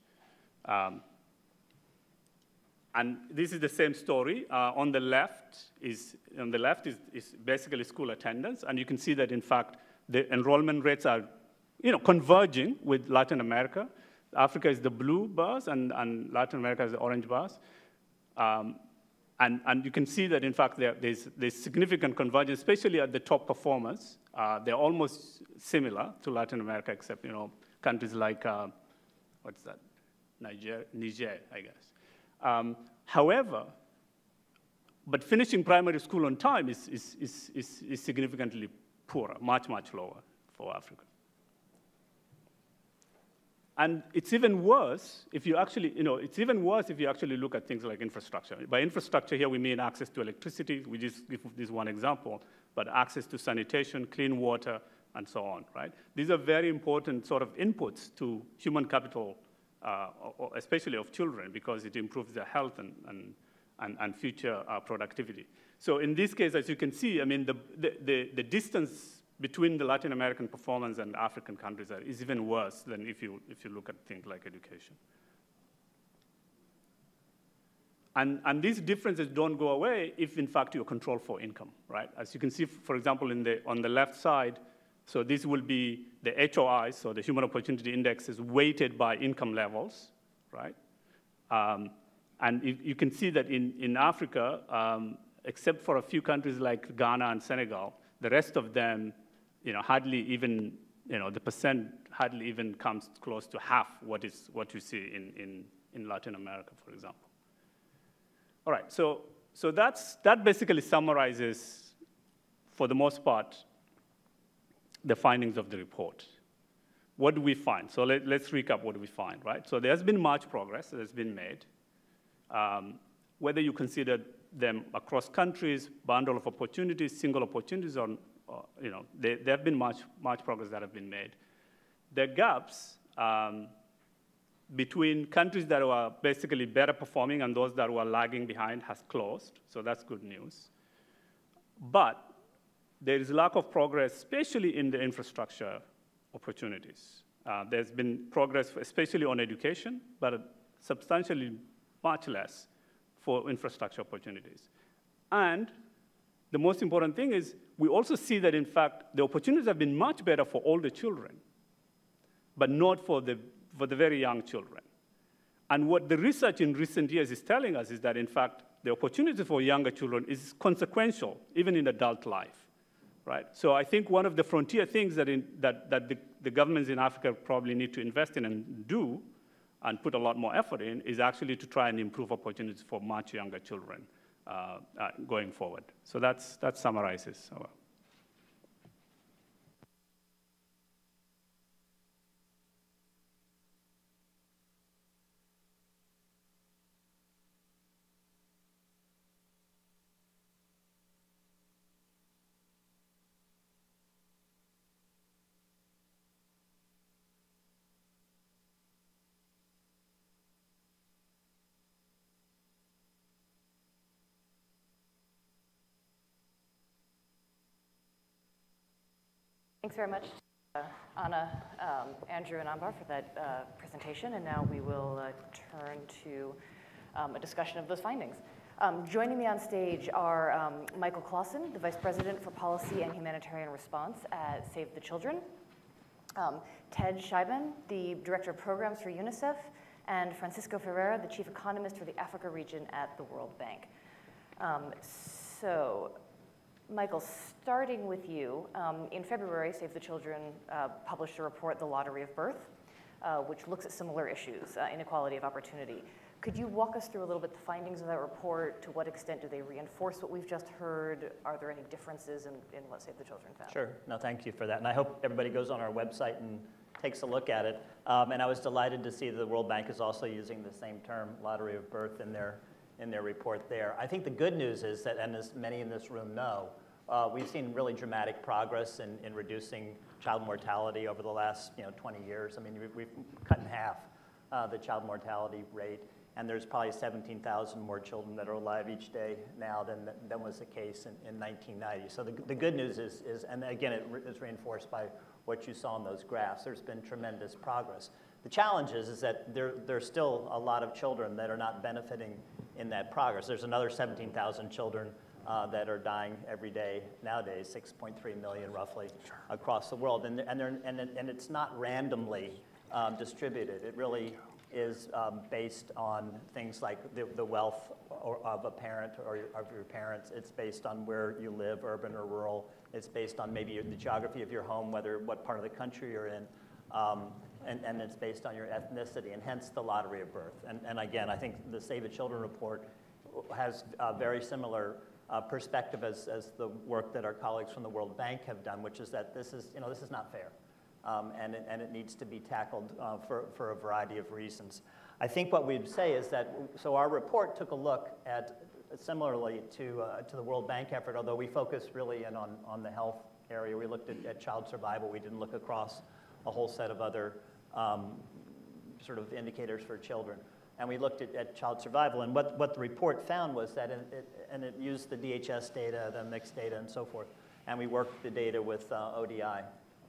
And this is the same story. On the left is basically school attendance, and you can see that in fact the enrollment rates are, converging with Latin America. Africa is the blue bars, and Latin America is the orange bars. And you can see that, in fact, there's significant convergence, especially at the top performers. They're almost similar to Latin America, except, countries like, what's that? Niger, I guess. However, but finishing primary school on time is significantly poorer, much lower for Africa. And it's even worse if you actually, look at things like infrastructure. By infrastructure here, we mean access to electricity. We just give this one example, but access to sanitation, clean water, and so on, right? These are very important sort of inputs to human capital especially of children, because it improves their health and future productivity. So in this case, as you can see, I mean, the distance between the Latin American performance and African countries is even worse than if you look at things like education. And these differences don't go away if, in fact, you control for income, right? As you can see, for example, on the left side, so this will be the HOI, so the Human Opportunity Index is weighted by income levels, right? And you can see that in Africa, except for a few countries like Ghana and Senegal, the rest of them, hardly even, the percent hardly even comes close to half what you see in Latin America, for example. All right, so that basically summarizes, for the most part, the findings of the report. What do we find? So let's recap what we find, right? So there's been much progress that has been made. Whether you consider them across countries, bundle of opportunities, single opportunities, or there have been much progress that have been made. The gaps between countries that were basically better performing and those that were lagging behind has closed, so that's good news. But there is lack of progress, especially in the infrastructure opportunities. There's been progress, especially on education, but substantially much less for infrastructure opportunities. And the most important thing is we also see that, in fact, the opportunities have been much better for older children, but not for the very young children. And what the research in recent years is telling us is that, in fact, the opportunity for younger children is consequential, even in adult life, right? So I think one of the frontier things that the governments in Africa probably need to invest in and do and put a lot more effort in is actually to try and improve opportunities for much younger children going forward. So that summarizes. Thanks very much, Anna, Andrew, and Ambar for that presentation. And now we will turn to a discussion of those findings. Joining me on stage are Michael Clausen, the Vice President for Policy and Humanitarian Response at Save the Children, Ted Scheiben, the Director of Programs for UNICEF, and Francisco Ferreira, the Chief Economist for the Africa region at the World Bank. So, Michael, starting with you, in February, Save the Children published a report, The Lottery of Birth, which looks at similar issues, inequality of opportunity. Could you walk us through a little bit the findings of that report? To what extent do they reinforce what we've just heard? Are there any differences in what Save the Children found? Sure. No, thank you for that. And I hope everybody goes on our website and takes a look at it. And I was delighted to see that the World Bank is also using the same term, lottery of birth, in their report there. I think the good news is that, and as many in this room know, we've seen really dramatic progress in reducing child mortality over the last 20 years. I mean, we've cut in half the child mortality rate, and there's probably 17,000 more children that are alive each day now than was the case in 1990. So the good news is, and again, it is reinforced by what you saw in those graphs, there's been tremendous progress. The challenge is that there's still a lot of children that are not benefiting in that progress. There's another 17,000 children that are dying every day nowadays, 6.3 million roughly across the world, and it's not randomly distributed. It really is based on things like the wealth of a parent or of your parents. It's based on where you live, urban or rural. It's based on maybe the geography of your home, what part of the country you're in, and it's based on your ethnicity, and hence the lottery of birth. And again, I think the Save the Children report has a very similar perspective as the work that our colleagues from the World Bank have done, which is that this is not fair, and it needs to be tackled for a variety of reasons. I think what we'd say is that, so our report took a look at, similarly to the World Bank effort, although we focused really in on the health area. We looked at child survival. We didn't look across a whole set of other sort of indicators for children. And we looked at child survival, and what the report found was that, it used the DHS data, the mixed data, and so forth, and we worked the data with ODI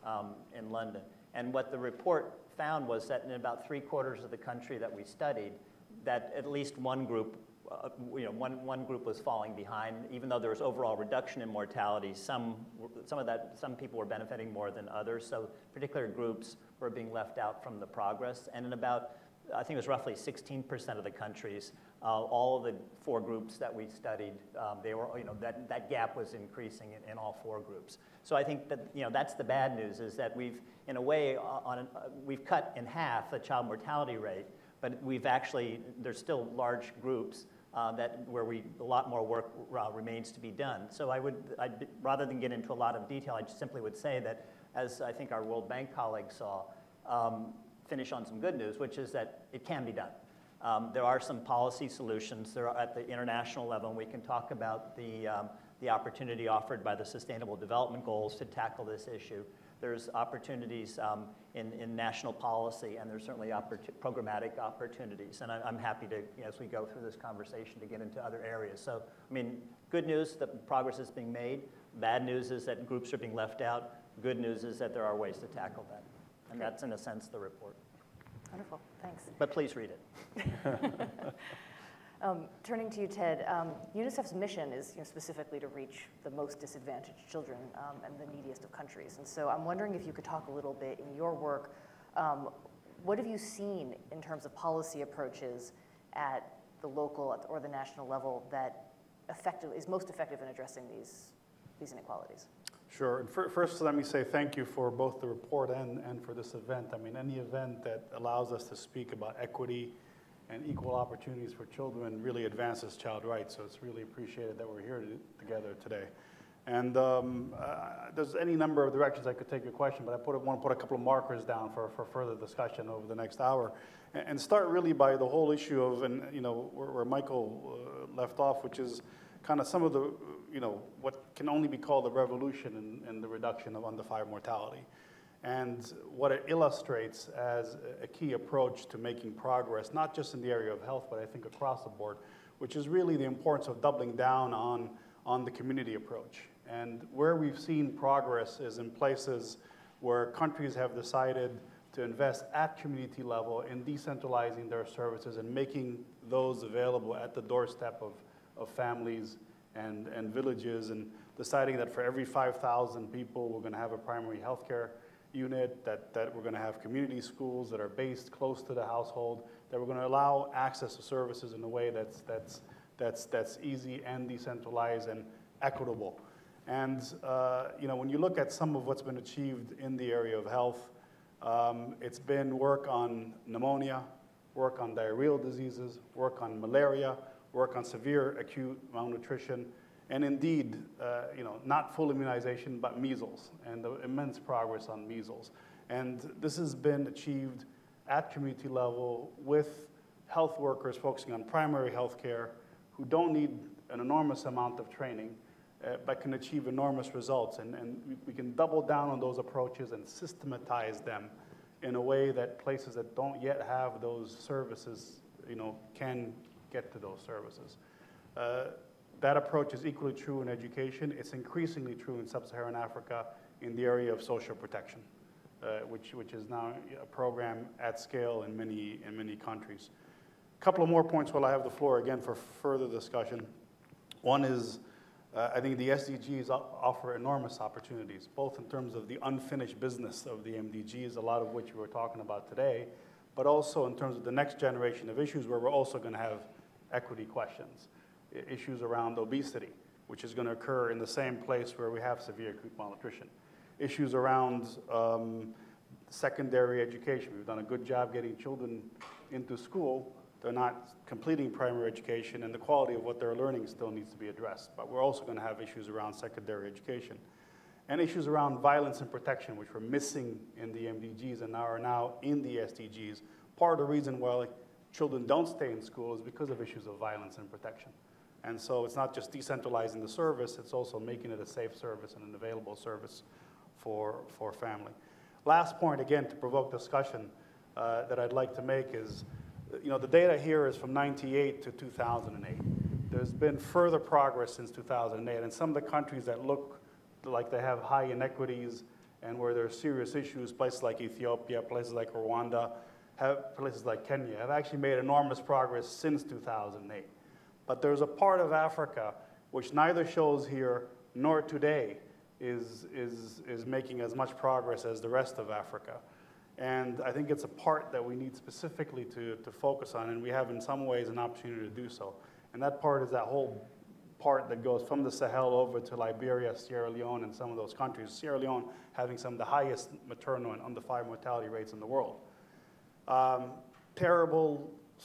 in London. And what the report found was that in about 3/4 of the country that we studied, that at least one group, one group was falling behind, even though there was overall reduction in mortality. Some people were benefiting more than others, so particular groups were being left out from the progress. And in about, I think it was roughly 16% of the countries, all of the 4 groups that we studied, they were, that gap was increasing in all 4 groups. So I think that, that's the bad news, is that we've, in a way, we've cut in half the child mortality rate, but we've actually, there's still large groups where a lot more work remains to be done. So rather than get into a lot of detail, I just simply would say that, as I think our World Bank colleagues saw, finish on some good news, which is that it can be done. There are some policy solutions. There are at the international level, and we can talk about the opportunity offered by the Sustainable Development Goals to tackle this issue. There's opportunities in national policy, and there's certainly programmatic opportunities. And I'm happy to, as we go through this conversation, to get into other areas. So, I mean, good news that progress is being made. Bad news is that groups are being left out. Good news is that there are ways to tackle that. And that's, in a sense, the report. Wonderful, thanks. But please read it. Turning to you, Ted, UNICEF's mission is specifically to reach the most disadvantaged children and the neediest of countries. And so I'm wondering if you could talk a little bit in your work, what have you seen in terms of policy approaches at the local or the national level that is most effective in addressing these inequalities? Sure. First, let me say thank you for both the report and for this event. I mean, any event that allows us to speak about equity and equal opportunities for children really advances child rights. So it's really appreciated that we're here together today. And there's any number of directions I could take your question, but I want to put a couple of markers down for further discussion over the next hour. And start really by the whole issue of, where Michael left off, which is kind of some of the, what can only be called a revolution in the reduction of under 5 mortality. And what it illustrates as a key approach to making progress, not just in the area of health, but I think across the board, which is really the importance of doubling down on the community approach. And where we've seen progress is in places where countries have decided to invest at community level in decentralizing their services and making those available at the doorstep of families and villages, and deciding that for every 5,000 people, we're going to have a primary health care unit, that we're going to have community schools that are based close to the household, that we're going to allow access to services in a way that's easy and decentralized and equitable. And when you look at some of what's been achieved in the area of health, it's been work on pneumonia, work on diarrheal diseases, work on malaria, work on severe acute malnutrition, and indeed, not full immunization, but measles, and the immense progress on measles. And this has been achieved at community level with health workers focusing on primary health care who don't need an enormous amount of training, but can achieve enormous results. And we can double down on those approaches and systematize them in a way that places that don't yet have those services, can get to those services. That approach is equally true in education. It's increasingly true in Sub-Saharan Africa in the area of social protection, which is now a program at scale in many countries. A couple of more points while I have the floor again for further discussion. One is, I think the SDGs offer enormous opportunities, both in terms of the unfinished business of the MDGs, a lot of which we were talking about today, but also in terms of the next generation of issues where we're also going to have equity questions. Issues around obesity, which is going to occur in the same place where we have severe acute malnutrition. Issues around secondary education. We've done a good job getting children into school. They're not completing primary education, and the quality of what they're learning still needs to be addressed. But we're also going to have issues around secondary education. And issues around violence and protection, which were missing in the MDGs and are now in the SDGs. Part of the reason why children don't stay in school is because of issues of violence and protection. And so it's not just decentralizing the service, it's also making it a safe service and an available service for family. Last point, again, to provoke discussion, that I'd like to make is, the data here is from 98 to 2008. There's been further progress since 2008, and some of the countries that look like they have high inequities and where there are serious issues, places like Ethiopia, places like Rwanda, places like Kenya, have actually made enormous progress since 2008. But there's a part of Africa which neither shows here nor today is making as much progress as the rest of Africa. And I think it's a part that we need specifically to focus on, and we have in some ways an opportunity to do so. And that part is that whole part that goes from the Sahel over to Liberia, Sierra Leone, and some of those countries. Sierra Leone having some of the highest maternal and under-5 mortality rates in the world. Terrible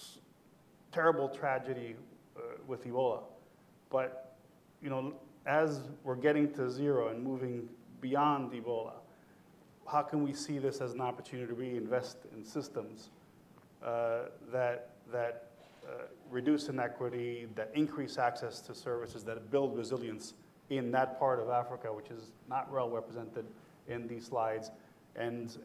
tragedy with Ebola. But, as we're getting to zero and moving beyond Ebola, how can we see this as an opportunity to reinvest in systems that reduce inequity, that increase access to services, that build resilience in that part of Africa, which is not well represented in these slides, and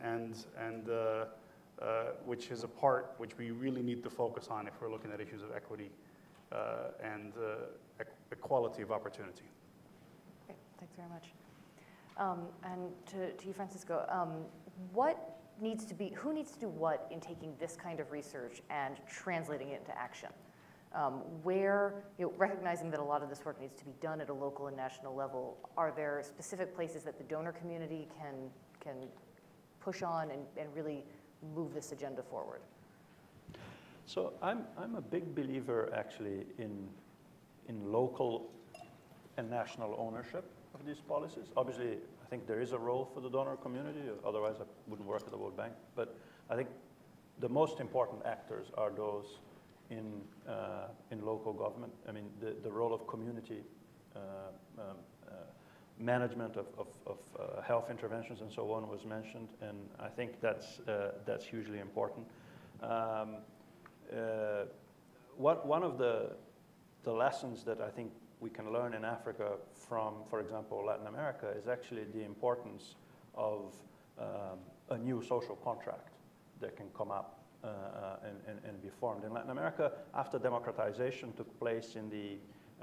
which is a part which we really need to focus on if we're looking at issues of equity and equality of opportunity. Okay, thanks very much. And to you, Francisco, who needs to do what in taking this kind of research and translating it into action? Recognizing that a lot of this work needs to be done at a local and national level, are there specific places that the donor community can push on and really move this agenda forward? So I'm a big believer, actually, in local and national ownership of these policies. Obviously, I think there is a role for the donor community, otherwise I wouldn't work at the World Bank. But I think the most important actors are those in local government. I mean, the role of community management of health interventions and so on was mentioned, and I think that's hugely important. One of the lessons that I think we can learn in Africa from, for example, Latin America, is actually the importance of a new social contract that can come up and be formed. In Latin America, after democratization took place in the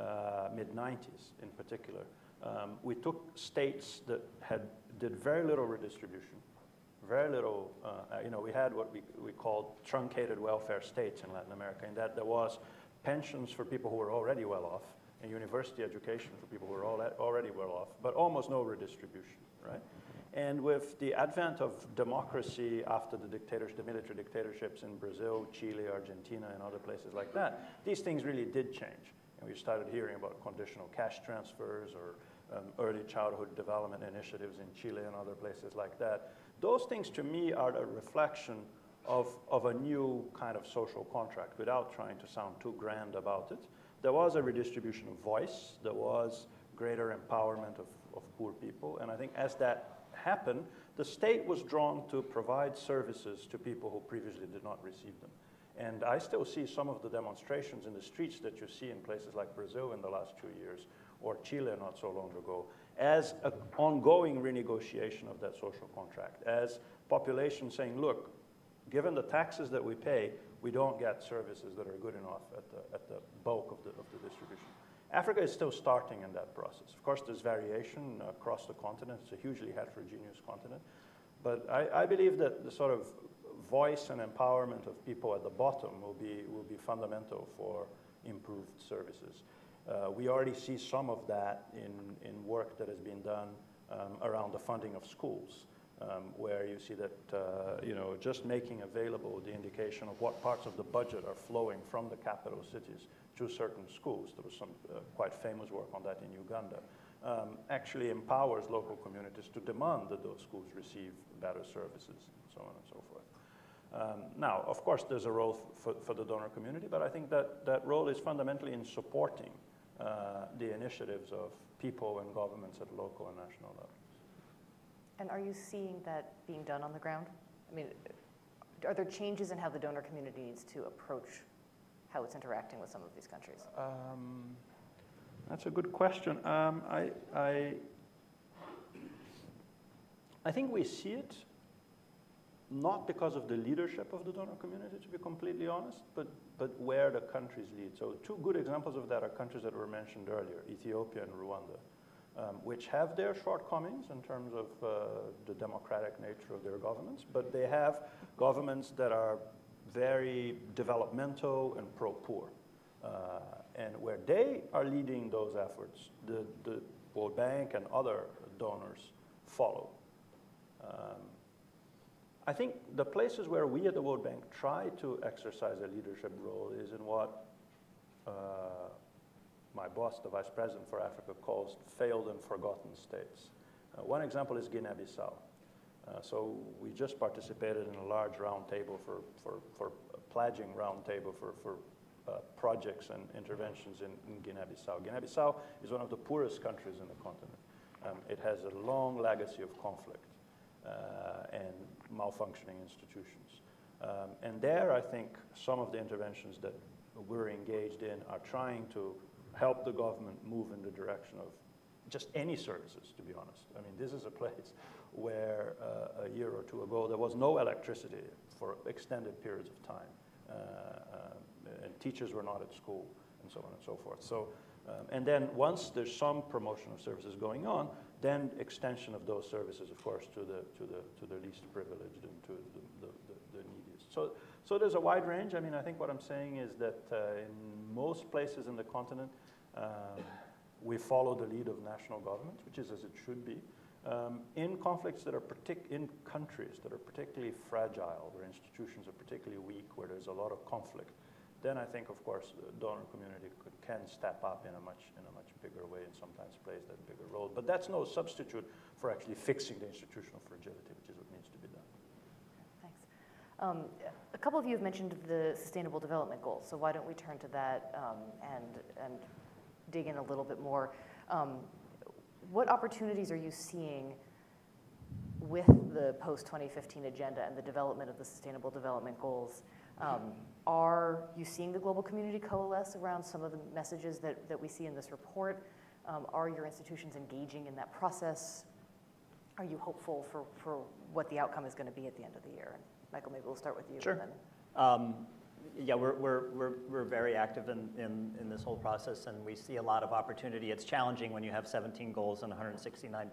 mid-90s in particular, we took states that did very little redistribution, very little, we had what we called truncated welfare states in Latin America, in that there was pensions for people who were already well off, and university education for people who were already well off, but almost no redistribution, right? And with the advent of democracy after the military dictatorships in Brazil, Chile, Argentina, and other places like that, these things really did change. And we started hearing about conditional cash transfers or early childhood development initiatives in Chile and other places like that. Those things, to me, are a reflection of a new kind of social contract, without trying to sound too grand about it. There was a redistribution of voice. There was greater empowerment of poor people. And I think as that happened, the state was drawn to provide services to people who previously did not receive them. And I still see some of the demonstrations in the streets that you see in places like Brazil in the last 2 years, or Chile not so long ago, as an ongoing renegotiation of that social contract, as population saying, look, given the taxes that we pay, we don't get services that are good enough at the bulk of the distribution. Africa is still starting in that process. Of course, there's variation across the continent. It's a hugely heterogeneous continent. But I believe that the sort of voice and empowerment of people at the bottom will be fundamental for improved services. We already see some of that in work that has been done around the funding of schools, where you see that just making available the indication of what parts of the budget are flowing from the capital cities to certain schools. There was some quite famous work on that in Uganda. Actually empowers local communities to demand that those schools receive better services, and so on and so forth. Now, of course, there's a role for the donor community, but I think that role is fundamentally in supporting the initiatives of people and governments at local and national levels. And are you seeing that being done on the ground? I mean, are there changes in how the donor community needs to approach how it's interacting with some of these countries? That's a good question. I think we see it. not because of the leadership of the donor community, to be completely honest, but where the countries lead. So two good examples of that are countries that were mentioned earlier, Ethiopia and Rwanda, which have their shortcomings in terms of the democratic nature of their governments, but they have governments that are very developmental and pro-poor. And where they are leading those efforts, the World Bank and other donors follow. I think the places where we at the World Bank try to exercise a leadership role is in what my boss, the Vice President for Africa, calls failed and forgotten states. One example is Guinea-Bissau. So we just participated in a large roundtable for pledging roundtable for projects and interventions in Guinea-Bissau. Guinea-Bissau is one of the poorest countries in the continent. It has a long legacy of conflict and malfunctioning institutions. And there, I think, some of the interventions that we're engaged in are trying to help the government move in the direction of just any services, to be honest. I mean, this is a place where a year or two ago, there was no electricity for extended periods of time. And teachers were not at school, and so on and so forth. So, and then once there's some promotion of services going on, then extension of those services, of course, to the least privileged and to the neediest. So there's a wide range. I mean, I think what I'm saying is that in most places in the continent, we follow the lead of national governments, which is as it should be. In conflicts that are in countries that are particularly fragile, where institutions are particularly weak, where there's a lot of conflict, then I think, of course, the donor community can step up in a much bigger way and sometimes plays that bigger role. But that's no substitute for actually fixing the institutional fragility, which is what needs to be done. Thanks. A couple of you have mentioned the Sustainable Development Goals, so why don't we turn to that and dig in a little bit more. What opportunities are you seeing with the post-2015 agenda and the development of the Sustainable Development Goals? Are you seeing the global community coalesce around some of the messages that we see in this report? Are your institutions engaging in that process? Are you hopeful for what the outcome is going to be at the end of the year? And Michael, maybe we'll start with you. Sure. And then... Yeah, we're very active in this whole process, and we see a lot of opportunity. It's challenging when you have 17 goals and 169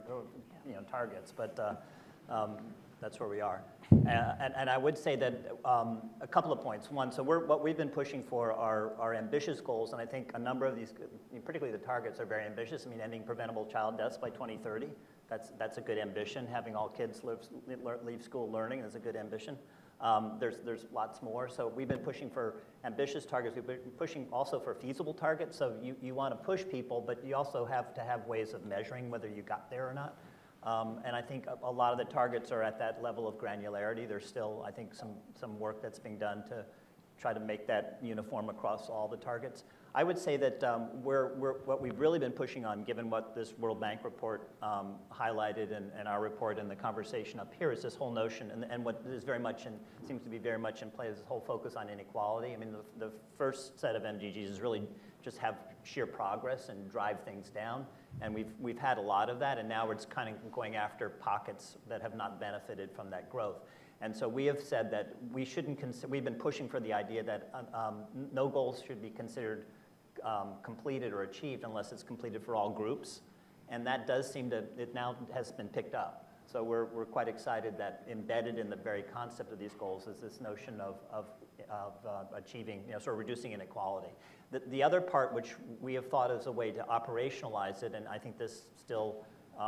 targets, but that's where we are. And I would say that a couple of points. One, so what we've been pushing for are ambitious goals, and I think a number of these, particularly the targets, are very ambitious. I mean, ending preventable child deaths by 2030. That's a good ambition. Having all kids leave school learning is a good ambition. There's lots more. So we've been pushing for ambitious targets. We've been pushing also for feasible targets. So you want to push people, but you also have to have ways of measuring whether you got there or not. And I think a lot of the targets are at that level of granularity. There's still, I think, some work that's being done to try to make that uniform across all the targets. I would say that what we've really been pushing on, given what this World Bank report highlighted and our report and the conversation up here, is this whole notion, and what is very much seems to be very much in play is this whole focus on inequality. I mean, the first set of MDGs is really just have sheer progress and drive things down, and we've had a lot of that, and now it's kind of going after pockets that have not benefited from that growth. And so we have said that we shouldn't we've been pushing for the idea that no goals should be considered completed or achieved unless it's completed for all groups. And that does seem to, it now has been picked up. So we're quite excited that embedded in the very concept of these goals is this notion of achieving, sort of reducing inequality. The other part, which we have thought as a way to operationalize it, and I think this still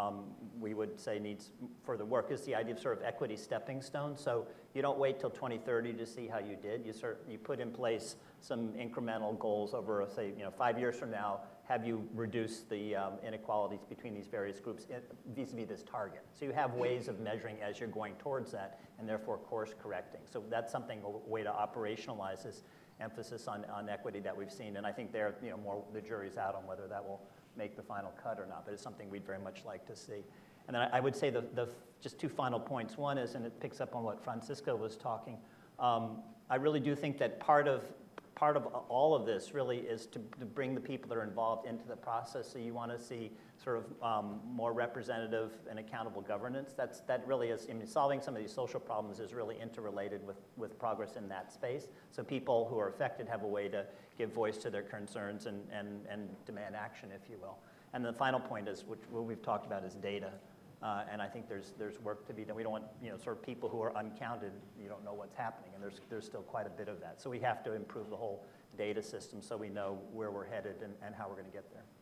we would say needs further work, is the idea of sort of equity stepping stones. So you don't wait till 2030 to see how you did. You put in place some incremental goals over, say, 5 years from now. Have you reduced the inequalities between these various groups vis-a-vis this target? So you have ways of measuring as you're going towards that, and therefore course correcting. So that's something, a way to operationalize this emphasis on equity that we've seen. And I think there, more the jury's out on whether that will make the final cut or not, but it's something we'd very much like to see. And then I would say the just two final points. One is, and it picks up on what Francisco was talking, I really do think that part of part of all of this really is to bring the people that are involved into the process. So you want to see sort of more representative and accountable governance. That really is, I mean, solving some of these social problems is really interrelated with progress in that space. So people who are affected have a way to give voice to their concerns and demand action, if you will. And the final point is, what we've talked about, is data. And I think there's work to be done. We don't want, sort of people who are uncounted, you don't know what's happening, and there's still quite a bit of that. So we have to improve the whole data system so we know where we're headed and how we're going to get there.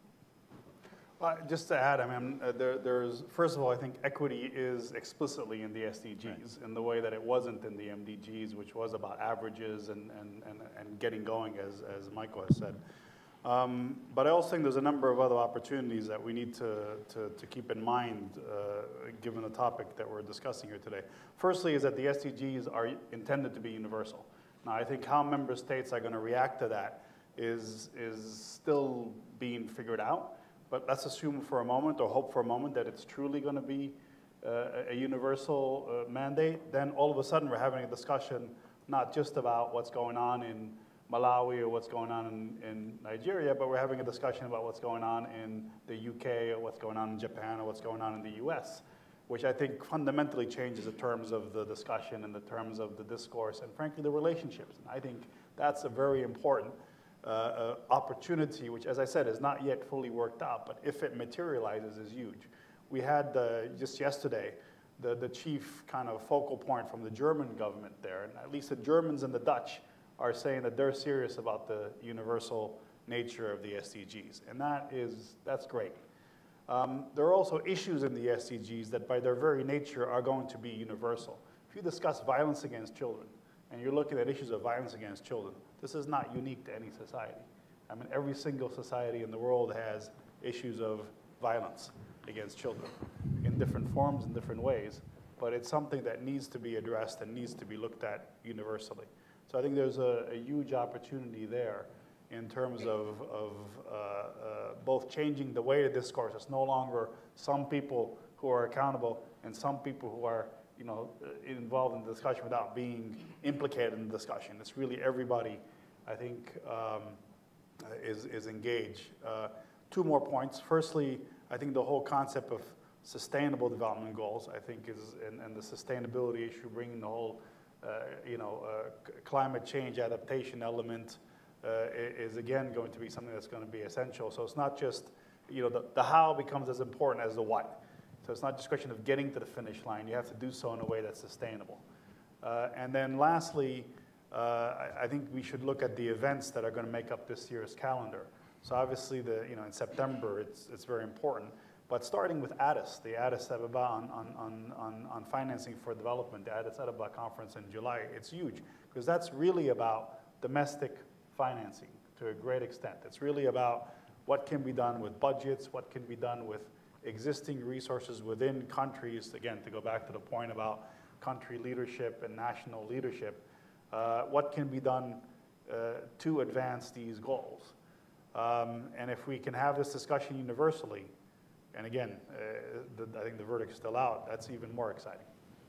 Well, just to add, I mean, there's, first of all, I think equity is explicitly in the SDGs, right, in the way that it wasn't in the MDGs, which was about averages and getting going, as Michael has said. But I also think there's a number of other opportunities that we need to keep in mind, given the topic that we're discussing here today. Firstly is that the SDGs are intended to be universal. Now, I think how member states are going to react to that is still being figured out. But let's assume for a moment, or hope for a moment, that it's truly going to be a universal mandate. Then all of a sudden we're having a discussion not just about what's going on in Malawi or what's going on in Nigeria, but we're having a discussion about what's going on in the UK or what's going on in Japan or what's going on in the US, which I think fundamentally changes the terms of the discussion and the terms of the discourse and frankly the relationships. And I think that's a very important opportunity, which, as I said, is not yet fully worked out, but if it materializes, is huge. We had just yesterday the chief kind of focal point from the German government there, and at least the Germans and the Dutch are saying that they're serious about the universal nature of the SDGs, and that's great. There are also issues in the SDGs that by their very nature are going to be universal. If you discuss violence against children, and you're looking at issues of violence against children, this is not unique to any society. I mean, every single society in the world has issues of violence against children in different forms, in different ways, but it's something that needs to be addressed and needs to be looked at universally. So I think there's a huge opportunity there in terms of both changing the way the discourse. It's no longer some people who are accountable and some people who are involved in the discussion without being implicated in the discussion. It's really everybody, I think, is engaged. Two more points. Firstly, I think the whole concept of sustainable development goals, I think, and the sustainability issue, bringing the whole, climate change adaptation element is again going to be something that's going to be essential. So it's not just, the how becomes as important as the what. So it's not just a question of getting to the finish line. You have to do so in a way that's sustainable. And then lastly, I think we should look at the events that are going to make up this year's calendar. So obviously, in September, it's very important. But starting with Addis, the Addis Ababa on financing for development, the Addis Ababa conference in July, it's huge because that's really about domestic financing to a great extent. It's really about what can be done with budgets, what can be done with existing resources within countries, again, to go back to the point about country leadership and national leadership, what can be done to advance these goals. And if we can have this discussion universally, and again, I think the verdict's still out, that's even more exciting.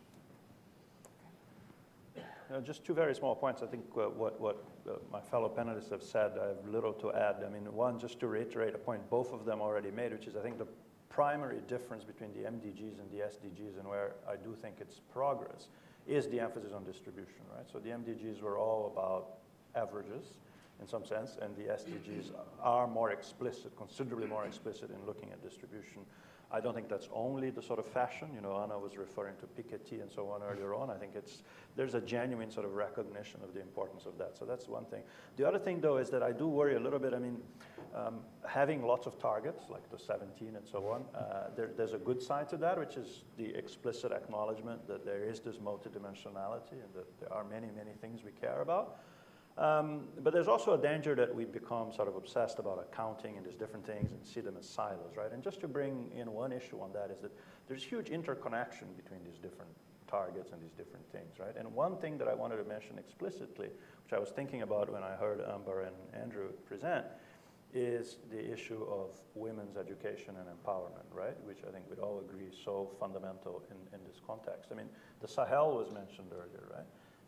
Just two very small points. I think what my fellow panelists have said, I have little to add. I mean, one, just to reiterate a point both of them already made, which is I think the primary difference between the MDGs and the SDGs, and where I do think it's progress, is the emphasis on distribution, right? So the MDGs were all about averages in some sense, and the SDGs are more explicit, considerably more explicit in looking at distribution. I don't think that's only the sort of fashion. Anna was referring to Piketty and so on earlier on. I think there's a genuine sort of recognition of the importance of that. So that's one thing. The other thing, though, is that I do worry a little bit. I mean, having lots of targets, like the 17 and so on, there's a good side to that, which is the explicit acknowledgement that there is this multidimensionality and that there are many, many things we care about. But there's also a danger that we become sort of obsessed about accounting and these different things and see them as silos, right? And just to bring in one issue on that is that there's huge interconnection between these different targets and these different things, right? And one thing that I wanted to mention explicitly, which I was thinking about when I heard Ambar and Andrew present, is the issue of women's education and empowerment, right? Which I think we'd all agree is so fundamental in this context. I mean, the Sahel was mentioned earlier, right?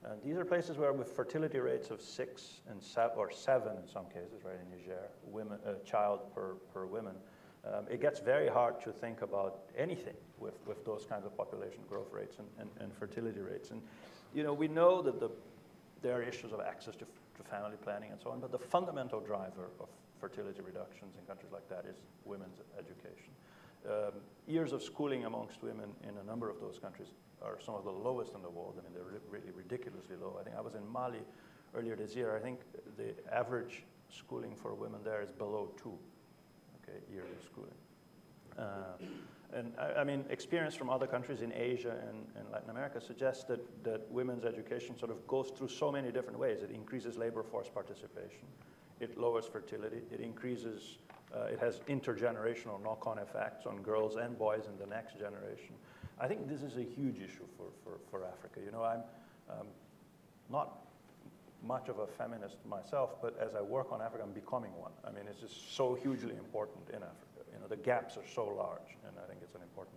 And these are places where with fertility rates of 6 and 7, or 7 in some cases, right, in Niger, child per woman, it gets very hard to think about anything with those kinds of population growth rates and fertility rates. And we know that there are issues of access to family planning and so on, but the fundamental driver of fertility reductions in countries like that is women's education. Years of schooling amongst women in a number of those countries are some of the lowest in the world. I mean, they're really ridiculously low. I think I was in Mali earlier this year. I think the average schooling for women there is below 2, okay, years of schooling. And I mean, experience from other countries in Asia and Latin America suggests that women's education sort of goes through so many different ways. It increases labor force participation. It lowers fertility. It increases, it has intergenerational knock-on effects on girls and boys in the next generation. I think this is a huge issue for Africa. I'm not much of a feminist myself, but as I work on Africa, I'm becoming one. I mean, it's just so hugely important in Africa. The gaps are so large, and I think it's an important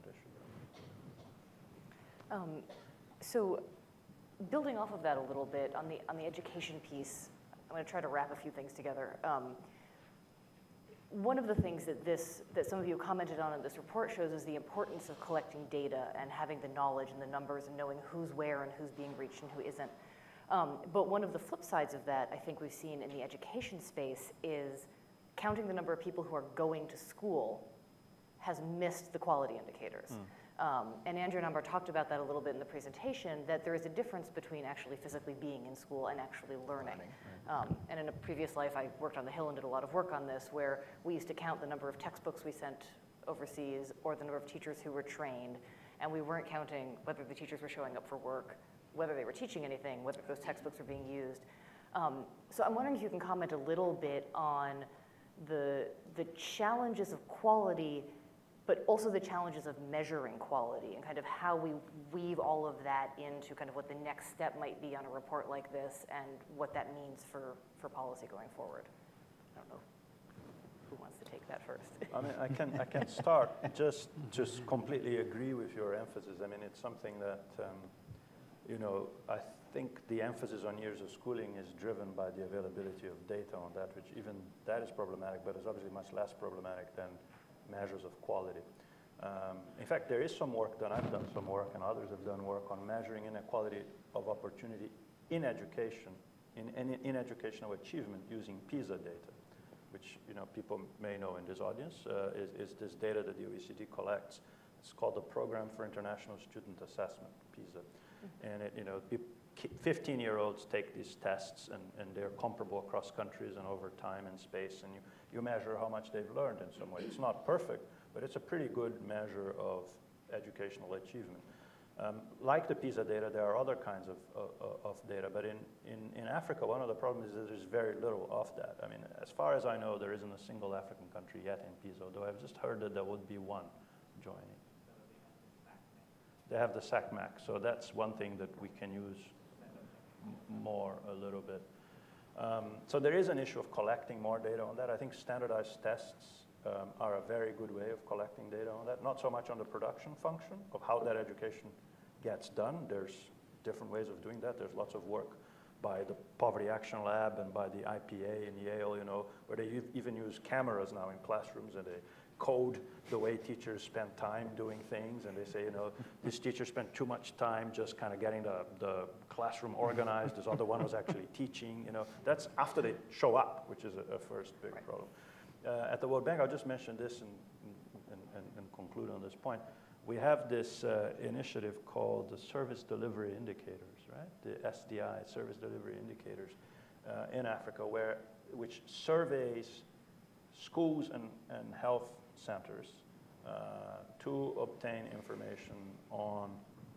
issue. So building off of that a little bit, on the education piece, I'm going to try to wrap a few things together. One of the things that some of you commented on in this report shows is the importance of collecting data and having the knowledge and the numbers and knowing who's where and who's being reached and who isn't. But one of the flip sides of that I think we've seen in the education space is counting the number of people who are going to school has missed the quality indicators. And Andrew and Ambar talked about that a little bit in the presentation, that there is a difference between actually physically being in school and actually learning. And in a previous life, I worked on the Hill and did a lot of work on this, where we used to count the number of textbooks we sent overseas or the number of teachers who were trained, and we weren't counting whether the teachers were showing up for work, whether they were teaching anything, whether those textbooks were being used. So I'm wondering if you can comment a little bit on the challenges of quality, but also the challenges of measuring quality and kind of how we weave all of that into kind of what the next step might be on a report like this and what that means for policy going forward. I don't know who wants to take that first. I mean, I can start. Just completely agree with your emphasis. I mean, it's something that I think the emphasis on years of schooling is driven by the availability of data on that, which even that is problematic, but is obviously much less problematic than measures of quality. In fact, there is some work done. I've done some work, and others have done work on measuring inequality of opportunity in education, in educational achievement using PISA data, which people may know in this audience is this data that the OECD collects. It's called the Program for International Student Assessment, PISA, and 15-year-olds take these tests, and they're comparable across countries and over time and space, and you measure how much they've learned in some way. It's not perfect, but it's a pretty good measure of educational achievement. Like the PISA data, there are other kinds of data, but in Africa, one of the problems is that there's very little of that. I mean, as far as I know, there isn't a single African country yet in PISA, though I've just heard that there would be one joining. They have the SACMAC, so that's one thing that we can use more a little bit. So there is an issue of collecting more data on that. I think standardized tests are a very good way of collecting data on that. Not so much on the production function of how that education gets done. There's different ways of doing that. There's lots of work by the Poverty Action Lab and by the IPA in Yale, where they even use cameras now in classrooms, and they code the way teachers spend time doing things, and they say, this teacher spent too much time just kind of getting the classroom organized. This other one was actually teaching. That's after they show up, which is a first big problem. At the World Bank, I'll just mention this and conclude on this point. We have this initiative called the Service Delivery Indicators, right? The SDI, Service Delivery Indicators, in Africa, which surveys schools and health centers to obtain information on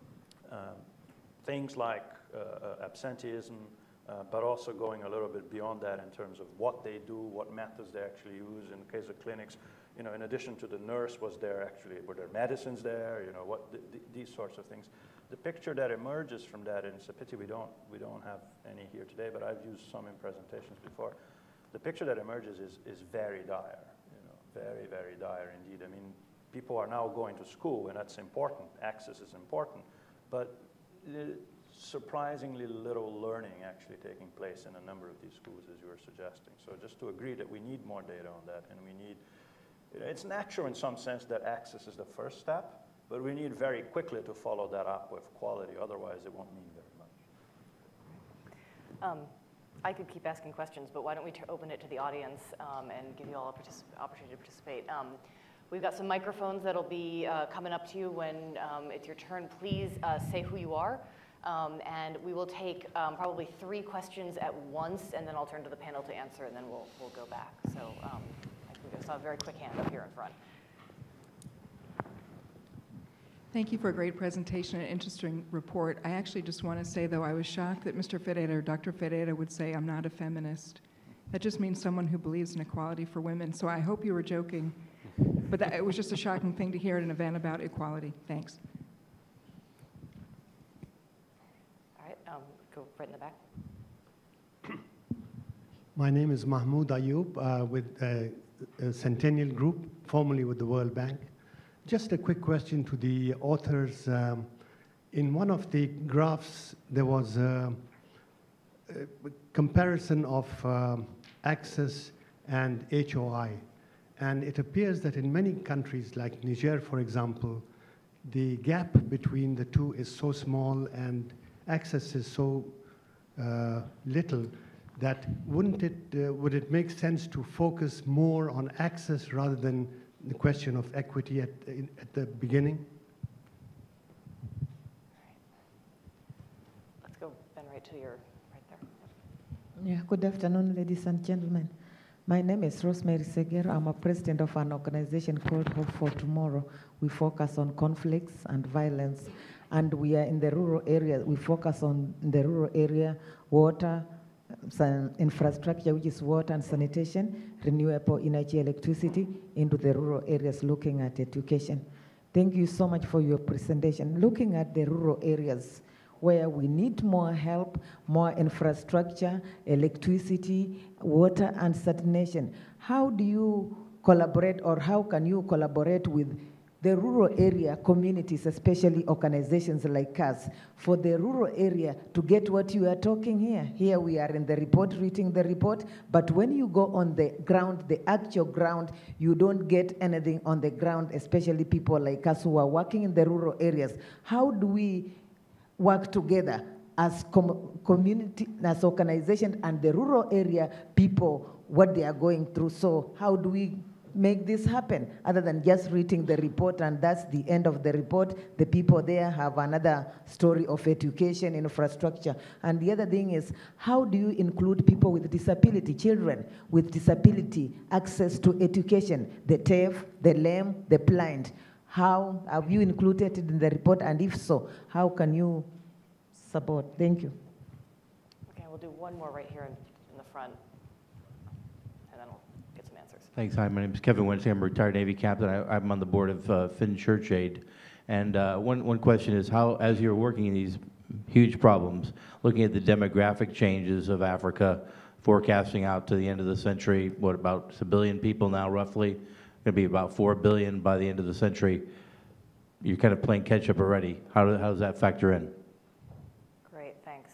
things like absenteeism, but also going a little bit beyond that in terms of what they do, what methods they actually use. In the case of clinics, in addition to the nurse, were there medicines there? These sorts of things. The picture that emerges from that, and it's a pity we don't have any here today, but I've used some in presentations before. The picture that emerges is very dire, very, very dire indeed. I mean, people are now going to school, and that's important. Access is important, but surprisingly little learning actually taking place in a number of these schools, as you were suggesting. So just to agree that we need more data on that, and we need, it's natural in some sense that access is the first step, but we need very quickly to follow that up with quality, otherwise it won't mean very much. I could keep asking questions, but why don't we open it to the audience and give you all an opportunity to participate. We've got some microphones that'll be coming up to you when it's your turn. Please say who you are, and we will take probably 3 questions at once, and then I'll turn to the panel to answer, and then we'll go back. So I think I saw a very quick hand up here in front. Thank you for a great presentation and interesting report. I actually just want to say, though, I was shocked that Mr. Ferreira or Dr. Ferreira would say, I'm not a feminist. That just means someone who believes in equality for women. So I hope you were joking. But it was just a shocking thing to hear at an event about equality. Thanks. All right, go right in the back. My name is Mahmoud Ayub with Centennial Group, formerly with the World Bank. Just a quick question to the authors. In one of the graphs, there was a comparison of access and HOI. And it appears that in many countries, like Niger, for example, the gap between the two is so small and access is so little that would it make sense to focus more on access rather than the question of equity at the beginning? Let's go, Ben, right to your, right there. Yeah, good afternoon, ladies and gentlemen. My name is Rosemary Segero. I'm a president of an organization called Hope for Tomorrow. We focus on conflicts and violence, and we are in the rural area. We focus on the rural area, water, infrastructure, which is water and sanitation, renewable energy, electricity, into the rural areas, looking at education. Thank you so much for your presentation. Looking at the rural areas where we need more help, more infrastructure, electricity, water, and sanitation, how do you collaborate, or how can you collaborate with the rural area communities, especially organizations like us, for the rural area to get what you are talking here? Here we are in the report, reading the report, but when you go on the ground, the actual ground, you don't get anything on the ground, especially people like us who are working in the rural areas. How do we work together as community, as organization, and the rural area people, what they are going through? So how do we make this happen, other than just reading the report and that's the end of the report? The people there have another story of education, infrastructure. And the other thing is, how do you include people with disability, children with disability, access to education, the deaf, the lame, the blind? How have you included it in the report, and if so, how can you support? Thank you. Okay, we'll do one more right here in the front, and then we'll get some answers. Thanks. Hi, my name is Kevin Wednesday. I'm a retired Navy captain. I'm on the board of Finn Church Aid. And one question is, how, as you're working in these huge problems, looking at the demographic changes of Africa, forecasting out to the end of the century, what, about a billion people now roughly? Going to be about 4 billion by the end of the century. You're kind of playing catch up already. How does that factor in? Great, thanks.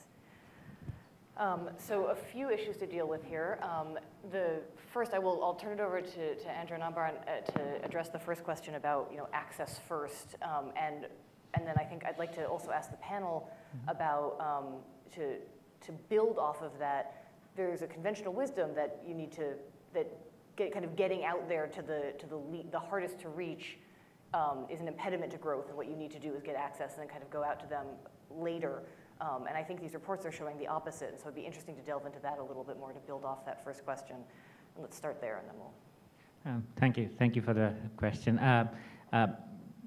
So a few issues to deal with here. The first, I'll turn it over to Andrew and Ambar to address the first question about access first, and then I think I'd like to also ask the panel about to build off of that. There's a conventional wisdom that you need to getting out there to the hardest to reach is an impediment to growth, and what you need to do is get access and then kind of go out to them later. And I think these reports are showing the opposite, and so it'd be interesting to delve into that a little bit more to build off that first question. And let's start there, and then we'll. Thank you for the question. The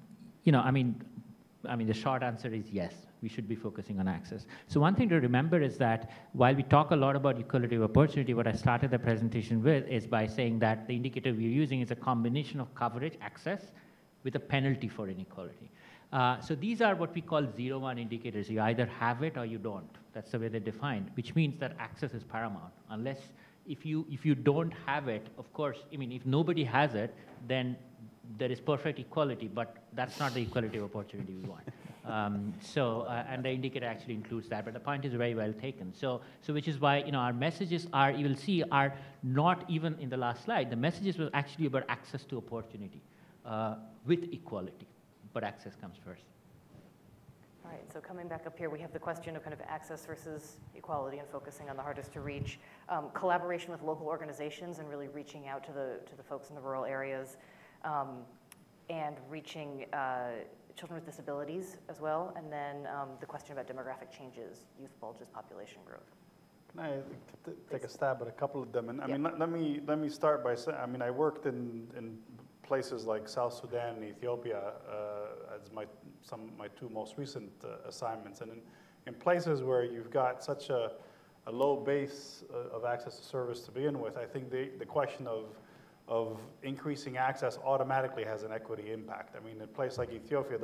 short answer is yes. We should be focusing on access. So one thing to remember is that while we talk a lot about equality of opportunity, what I started the presentation with is by saying that the indicator we're using is a combination of coverage, access, with a penalty for inequality. So these are what we call 0-1 indicators. You either have it or you don't. That's the way they're defined, which means that access is paramount. Unless, if you don't have it, of course, if nobody has it, then there is perfect equality, but that's not the equality of opportunity we want. And the indicator actually includes that, but the point is very well taken. So which is why, our messages are, you will see, are not even in the last slide. The messages were actually about access to opportunity with equality, but access comes first. All right, so coming back up here, we have the question of kind of access versus equality and focusing on the hardest to reach, collaboration with local organizations and really reaching out to the folks in the rural areas, and reaching children with disabilities as well, and then the question about demographic changes, youth bulges, population growth. Can I take a stab at a couple of them? And I mean, let me start by saying, I mean, I worked in places like South Sudan and Ethiopia as my two most recent assignments, and in places where you've got such a low base of access to service to begin with, I think the question of increasing access automatically has an equity impact. I mean, in a place like Ethiopia,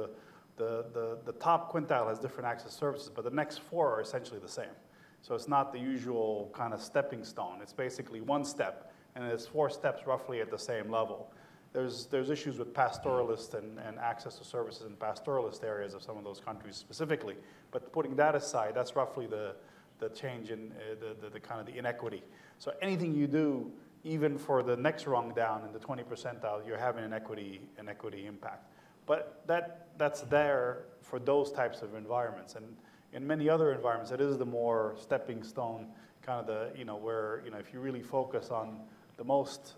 the top quintile has different access services, but the next four are essentially the same. So it's not the usual kind of stepping stone. It's basically one step, and it's 4 steps roughly at the same level. There's issues with pastoralist and access to services in pastoralist areas of some of those countries specifically. But putting that aside, that's roughly the change in the kind of the inequity. So anything you do, even for the next rung down in the 20 percentile, you're having an equity impact. But that's there for those types of environments. And in many other environments, it is the more stepping stone kind of where, if you really focus on the most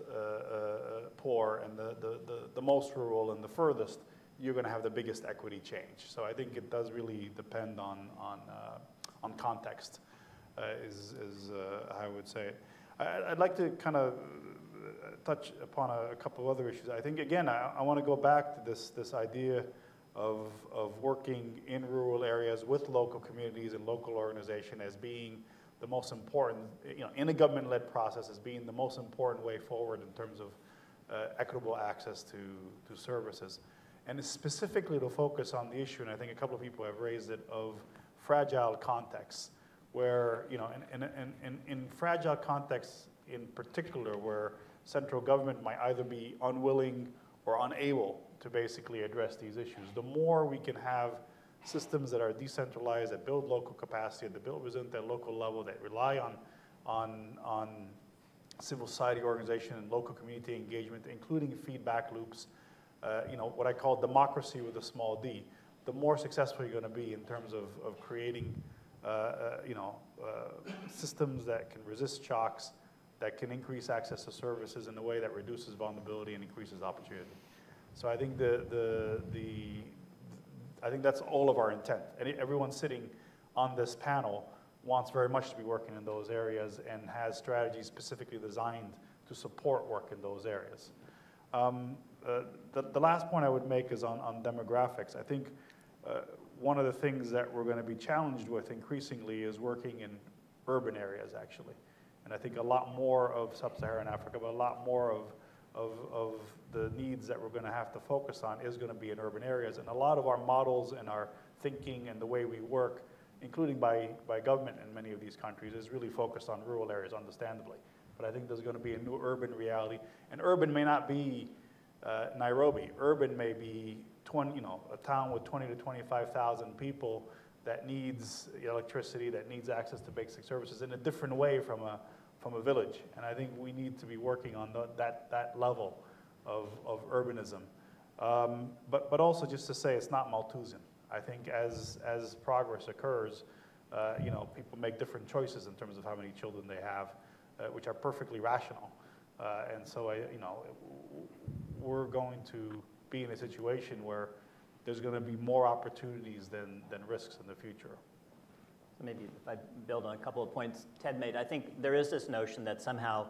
poor and the most rural and the furthest, you're going to have the biggest equity change. So I think it does really depend on context, is how I would say it. I'd like to kind of touch upon a couple of other issues. I think, again, I want to go back to this idea of working in rural areas with local communities and local organization as being the most important, in a government-led process, as being the most important way forward in terms of equitable access to services. And specifically to focus on the issue, and I think a couple of people have raised it, of fragile contexts, where, in fragile contexts in particular, where central government might either be unwilling or unable to basically address these issues. The more we can have systems that are decentralized, that build local capacity, that build resilience at local level, that rely on civil society organization and local community engagement, including feedback loops, what I call democracy with a small d, the more successful you're going to be in terms of creating systems that can resist shocks, that can increase access to services in a way that reduces vulnerability and increases opportunity. So I think I think that's all of our intent. And everyone sitting on this panel wants very much to be working in those areas and has strategies specifically designed to support work in those areas. The last point I would make is on demographics. I think one of the things that we're going to be challenged with increasingly is working in urban areas, actually. And I think a lot more of Sub-Saharan Africa, but a lot more of the needs that we're going to have to focus on is going to be in urban areas. And a lot of our models and our thinking and the way we work, including by government in many of these countries, is really focused on rural areas, understandably. But I think there's going to be a new urban reality. And urban may not be Nairobi. Urban may be a town with 20 to 25,000 people that needs electricity, that needs access to basic services in a different way from a village. And I think we need to be working on that level of urbanism. But also just to say it's not Malthusian. I think as progress occurs, people make different choices in terms of how many children they have, which are perfectly rational. And so we're going to be in a situation where there's going to be more opportunities than risks in the future. So maybe if I build on a couple of points Ted made, I think there is this notion that somehow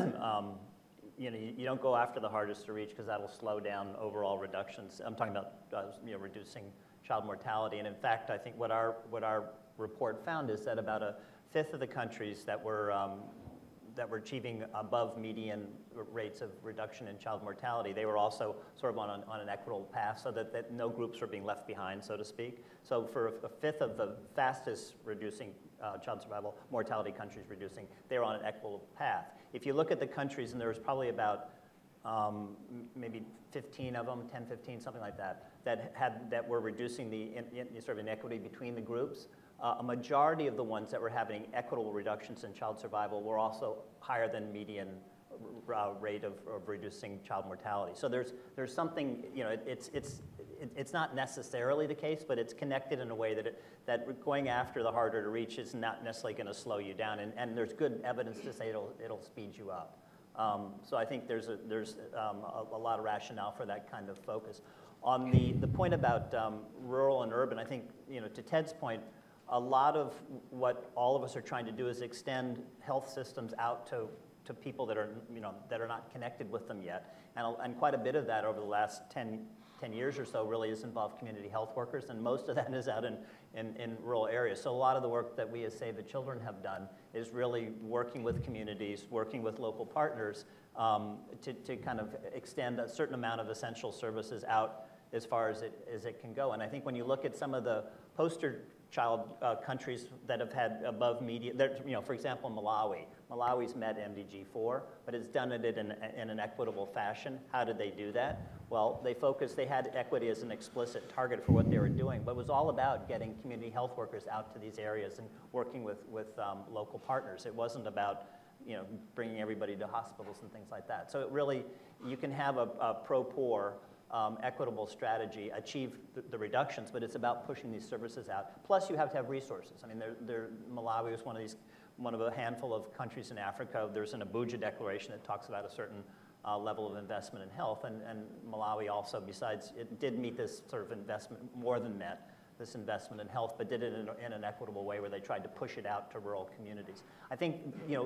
you don't go after the hardest to reach because that'll slow down overall reductions. I'm talking about reducing child mortality. And in fact, I think what our report found is that about 1/5 of the countries that were achieving above median rates of reduction in child mortality, they were also sort of on an equitable path, so that no groups were being left behind, so to speak. So for 1/5 of the fastest reducing child survival mortality countries reducing, they were on an equitable path. If you look at the countries, and there's probably about maybe 15 of them, 10, 15, something like that, that were reducing the sort of inequity between the groups. A majority of the ones that were having equitable reductions in child survival were also higher than median rate of reducing child mortality. So there's something, it's not necessarily the case, but it's connected in a way that going after the harder to reach is not necessarily going to slow you down, and there's good evidence to say it'll speed you up. So I think there's a lot of rationale for that kind of focus. On the point about rural and urban, I think, to Ted's point, a lot of what all of us are trying to do is extend health systems out to people that are, that are not connected with them yet. And quite a bit of that over the last 10 years or so really has involved community health workers, and most of that is out in rural areas. So a lot of the work that we as Save the Children have done is really working with communities, working with local partners to kind of extend a certain amount of essential services out as far as it can go. And I think when you look at some of the poster child countries that have had above median, for example, Malawi's met MDG 4, but it's done it in an equitable fashion. How did they do that? Well, they had equity as an explicit target for what they were doing, but it was all about getting community health workers out to these areas and working with local partners. It wasn't about bringing everybody to hospitals and things like that. So it really, you can have a pro-poor equitable strategy, achieve the reductions, but it's about pushing these services out. Plus, you have to have resources. I mean, Malawi is one of a handful of countries in Africa. There's an Abuja Declaration that talks about a certain level of investment in health, and Malawi also, besides, it did meet this sort of investment, more than met this investment in health, but did it in an equitable way where they tried to push it out to rural communities. I think,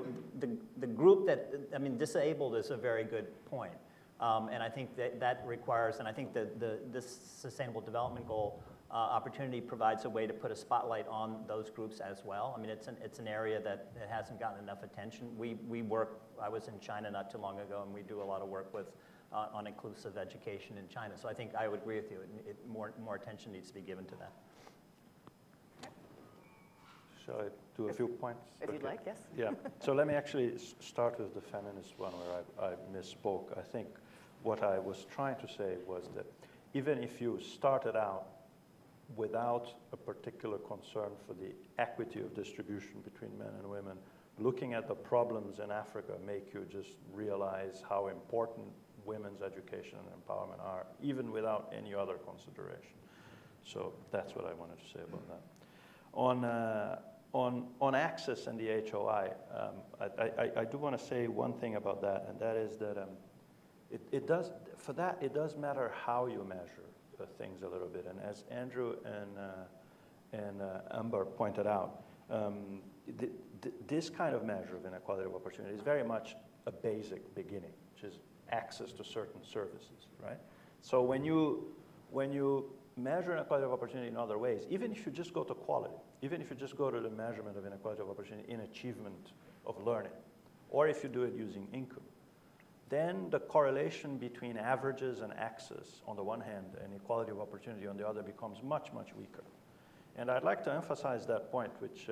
the group disabled is a very good point. And I think that requires, and I think this Sustainable Development Goal opportunity provides a way to put a spotlight on those groups as well. I mean, it's an area that hasn't gotten enough attention. I was in China not too long ago, and we do a lot of work on inclusive education in China. So I think I would agree with you. More attention needs to be given to that. Shall I do a few points? If you'd like, yes. Yeah. So let me actually start with the feminist one where I misspoke. I think what I was trying to say was that even if you started out without a particular concern for the equity of distribution between men and women, looking at the problems in Africa make you just realize how important women's education and empowerment are, even without any other consideration. So that's what I wanted to say about that. On access and the HOI, I do want to say one thing about that, and that is that it does matter how you measure things a little bit. And as Andrew and Ambar pointed out, this kind of measure of inequality of opportunity is very much a basic beginning, which is access to certain services, right? So when you measure inequality of opportunity in other ways, even if you just go to quality, even if you just go to the measurement of inequality of opportunity in achievement of learning, or if you do it using income, then the correlation between averages and access on the one hand and equality of opportunity on the other becomes much, much weaker. And I'd like to emphasize that point, which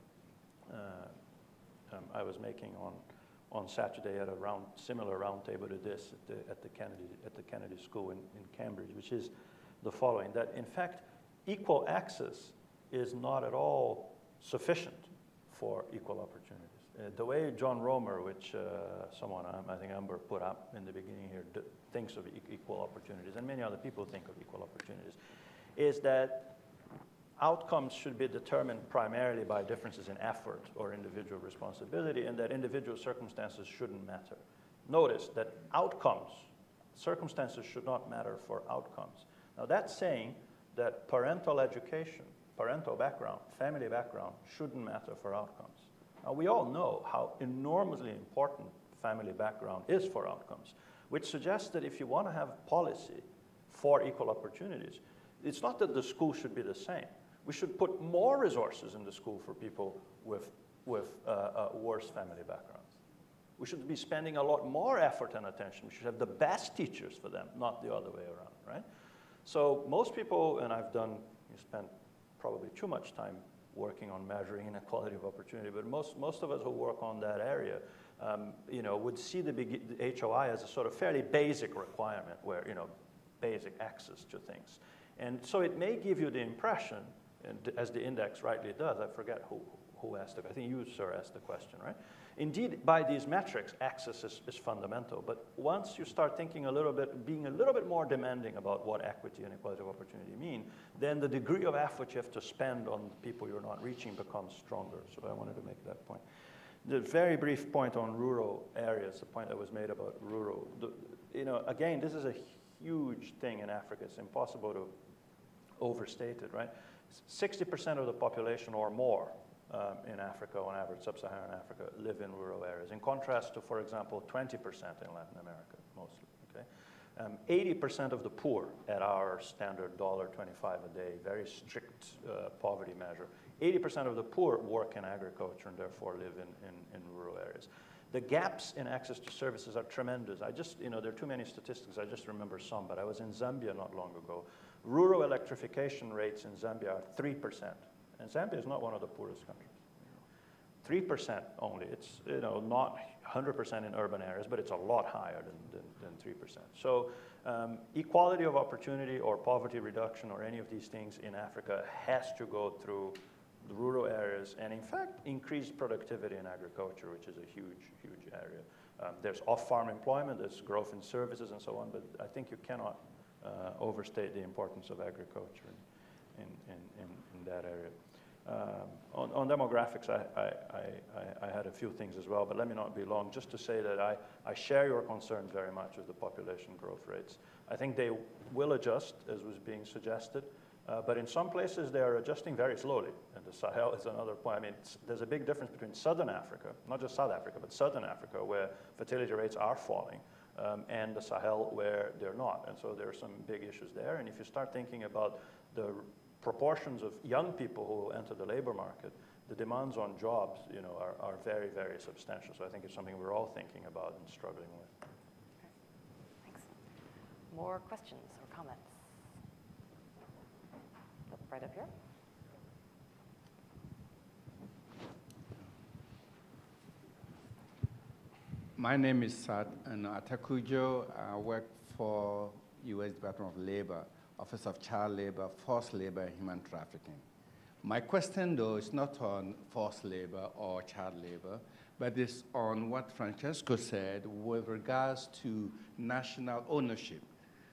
I was making on Saturday at a similar roundtable to this at the Kennedy School in Cambridge, which is the following: that in fact, equal access is not at all sufficient for equal opportunities. The way John Romer, which someone, I think Amber put up in the beginning here, thinks of equal opportunities, and many other people think of equal opportunities, is that outcomes should be determined primarily by differences in effort or individual responsibility, and that individual circumstances shouldn't matter. Notice that circumstances should not matter for outcomes. Now that's saying that parental education, parental background, family background shouldn't matter for outcomes. Now we all know how enormously important family background is for outcomes, which suggests that if you want to have policy for equal opportunities, it's not that the school should be the same. We should put more resources in the school for people with worse family backgrounds. We should be spending a lot more effort and attention. We should have the best teachers for them, not the other way around, right? So most people, and you spent probably too much time working on measuring inequality of opportunity, but most of us who work on that area would see the HOI as a sort of fairly basic requirement where, basic access to things. And so it may give you the impression, and as the index rightly does, I forget who asked it, I think you, sir, asked the question, right? Indeed, by these metrics, access is fundamental, but once you start thinking being a little bit more demanding about what equity and equality of opportunity mean, then the degree of effort you have to spend on the people you're not reaching becomes stronger. So I wanted to make that point. The very brief point on rural areas, the point that was made about rural, again, this is a huge thing in Africa. It's impossible to overstate it, right? 60% of the population or more in Africa, on average, Sub-Saharan Africa, live in rural areas, in contrast to, for example, 20% in Latin America, mostly, okay? 80% of the poor at our standard $1.25 a day, very strict poverty measure, 80% of the poor work in agriculture and therefore live in rural areas. The gaps in access to services are tremendous. There are too many statistics, I just remember some, but I was in Zambia not long ago. Rural electrification rates in Zambia are 3%. And Zambia is not one of the poorest countries. 3% only. It's not 100% in urban areas, but it's a lot higher than 3%. So equality of opportunity or poverty reduction or any of these things in Africa has to go through the rural areas and, in fact, increase productivity in agriculture, which is a huge, huge area. There's off-farm employment, there's growth in services and so on, but I think you cannot overstate the importance of agriculture in that area. On demographics, I had a few things as well, but let me not be long. Just to say that I share your concerns very much with the population growth rates. I think they will adjust, as was being suggested, but in some places they are adjusting very slowly. And the Sahel is another point. I mean, there's a big difference between Southern Africa, not just South Africa, but Southern Africa, where fertility rates are falling, and the Sahel, where they're not. And so there are some big issues there. And if you start thinking about the proportions of young people who will enter the labor market, the demands on jobs, are very, very substantial. So I think it's something we're all thinking about and struggling with. Okay. Thanks. More questions or comments? Right up here. My name is Sad Atakujo. I work for U.S. Department of Labor, Office of Child Labor, Forced Labor, and Human Trafficking. My question, though, is not on forced labor or child labor, but it's on what Francesco said with regards to national ownership.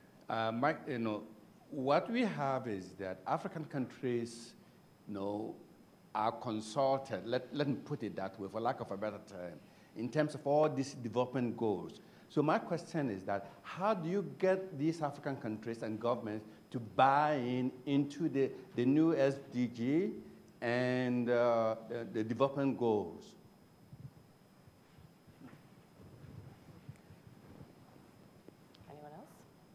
What we have is that African countries, are consulted, let me put it that way, for lack of a better term, in terms of all these development goals. So my question is that how do you get these African countries and governments to buy into the new SDG and the development goals? Anyone else?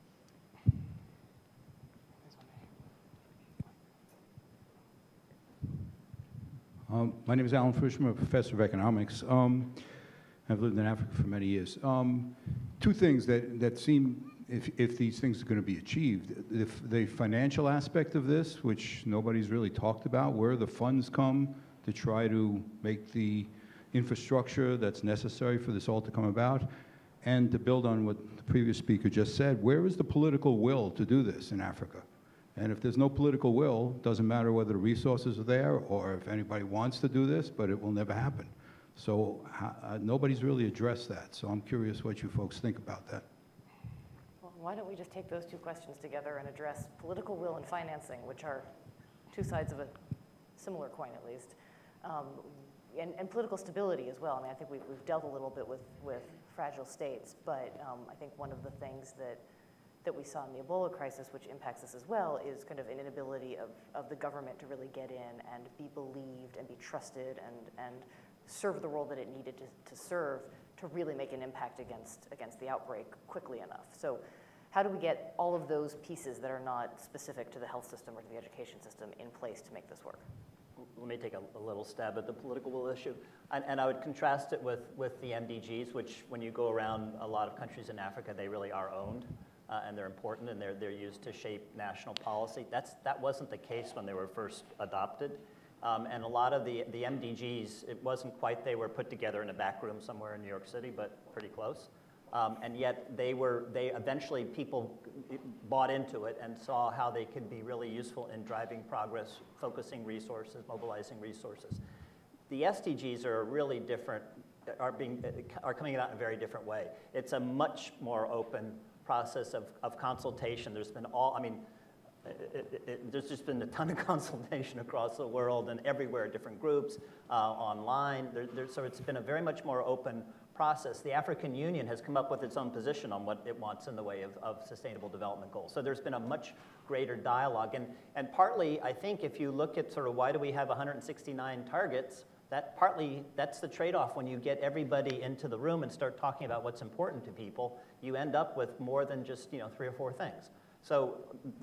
My name is Alan Frischman, a professor of economics. I've lived in Africa for many years. Two things that seem, if these things are going to be achieved, the financial aspect of this, which nobody's really talked about, where the funds come to try to make the infrastructure that's necessary for this all to come about, and to build on what the previous speaker just said, where is the political will to do this in Africa? And if there's no political will, it doesn't matter whether the resources are there or if anybody wants to do this, but it will never happen. So nobody's really addressed that. So I'm curious what you folks think about that. Well, why don't we just take those two questions together and address political will and financing, which are two sides of a similar coin at least, and political stability as well. I mean, I think we've dealt a little bit with fragile states, but I think one of the things that we saw in the Ebola crisis, which impacts us as well, is kind of an inability of the government to really get in and be believed and be trusted and serve the role that it needed to serve to really make an impact against the outbreak quickly enough. So how do we get all of those pieces that are not specific to the health system or to the education system in place to make this work? Let me take a little stab at the political will issue. And I would contrast it with the MDGs, which when you go around a lot of countries in Africa, they really are owned. And they're important, and they're used to shape national policy. That wasn't the case when they were first adopted. And a lot of the MDGs, it wasn't quite, they were put together in a back room somewhere in New York City, but pretty close. And yet they eventually, people bought into it and saw how they could be really useful in driving progress, focusing resources, mobilizing resources. The SDGs are really different, are coming out in a very different way. It's a much more open process of consultation. There's been there's just been a ton of consultation across the world and everywhere, different groups, online. So it's been a very much more open process. The African Union has come up with its own position on what it wants in the way of sustainable development goals. So there's been a much greater dialogue. And partly, I think, if you look at sort of why do we have 169 targets, that's the trade-off. When you get everybody into the room and start talking about what's important to people, you end up with more than just 3 or 4 things. So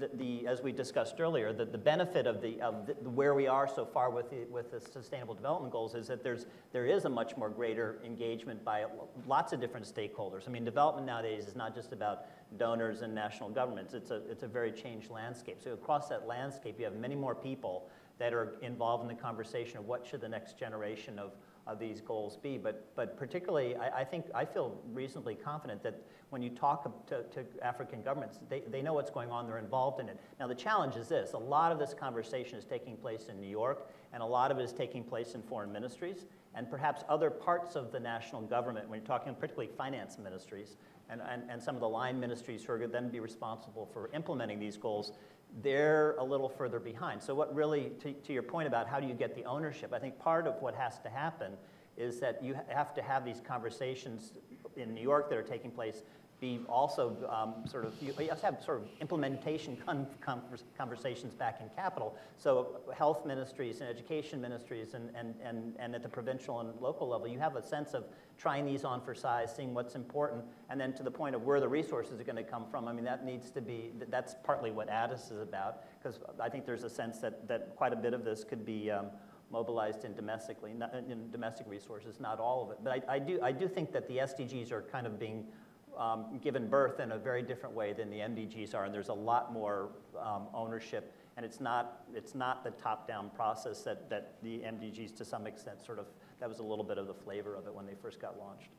as we discussed earlier, the benefit of where we are so far with the Sustainable Development Goals is that there is a much more greater engagement by lots of different stakeholders. I mean, development nowadays is not just about donors and national governments. It's a very changed landscape. So across that landscape, you have many more people that are involved in the conversation of what should the next generation of these goals be. But particularly, I feel reasonably confident that when you talk to African governments, they know what's going on, they're involved in it. Now the challenge is this: a lot of this conversation is taking place in New York, and a lot of it is taking place in foreign ministries, and perhaps other parts of the national government, when you're talking particularly finance ministries, and some of the line ministries who are going to then be responsible for implementing these goals, they're a little further behind. So what really, to your point about how do you get the ownership, I think part of what has to happen is that you have to have these conversations in New York that are taking place be also you have to have sort of implementation conversations back in capital. So health ministries and education ministries and at the provincial and local level, you have a sense of trying these on for size, seeing what's important, and then to the point of where the resources are going to come from. I mean, that needs to be, that's partly what ADIS is about, because I think there's a sense that quite a bit of this could be mobilized in domestic resources, not all of it. But I do think that the SDGs are kind of being given birth in a very different way than the MDGs are, and there's a lot more ownership, and it's not the top-down process that the MDGs to some extent that was a little bit of the flavor of it when they first got launched.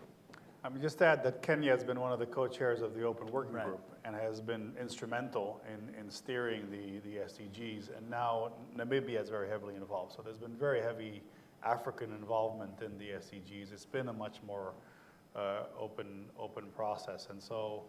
I mean, just to add that Kenya has been one of the co-chairs of the Open Working Group and has been instrumental in steering the SDGs, and now Namibia is very heavily involved. So there's been very heavy African involvement in the SDGs. It's been a much more open process, and so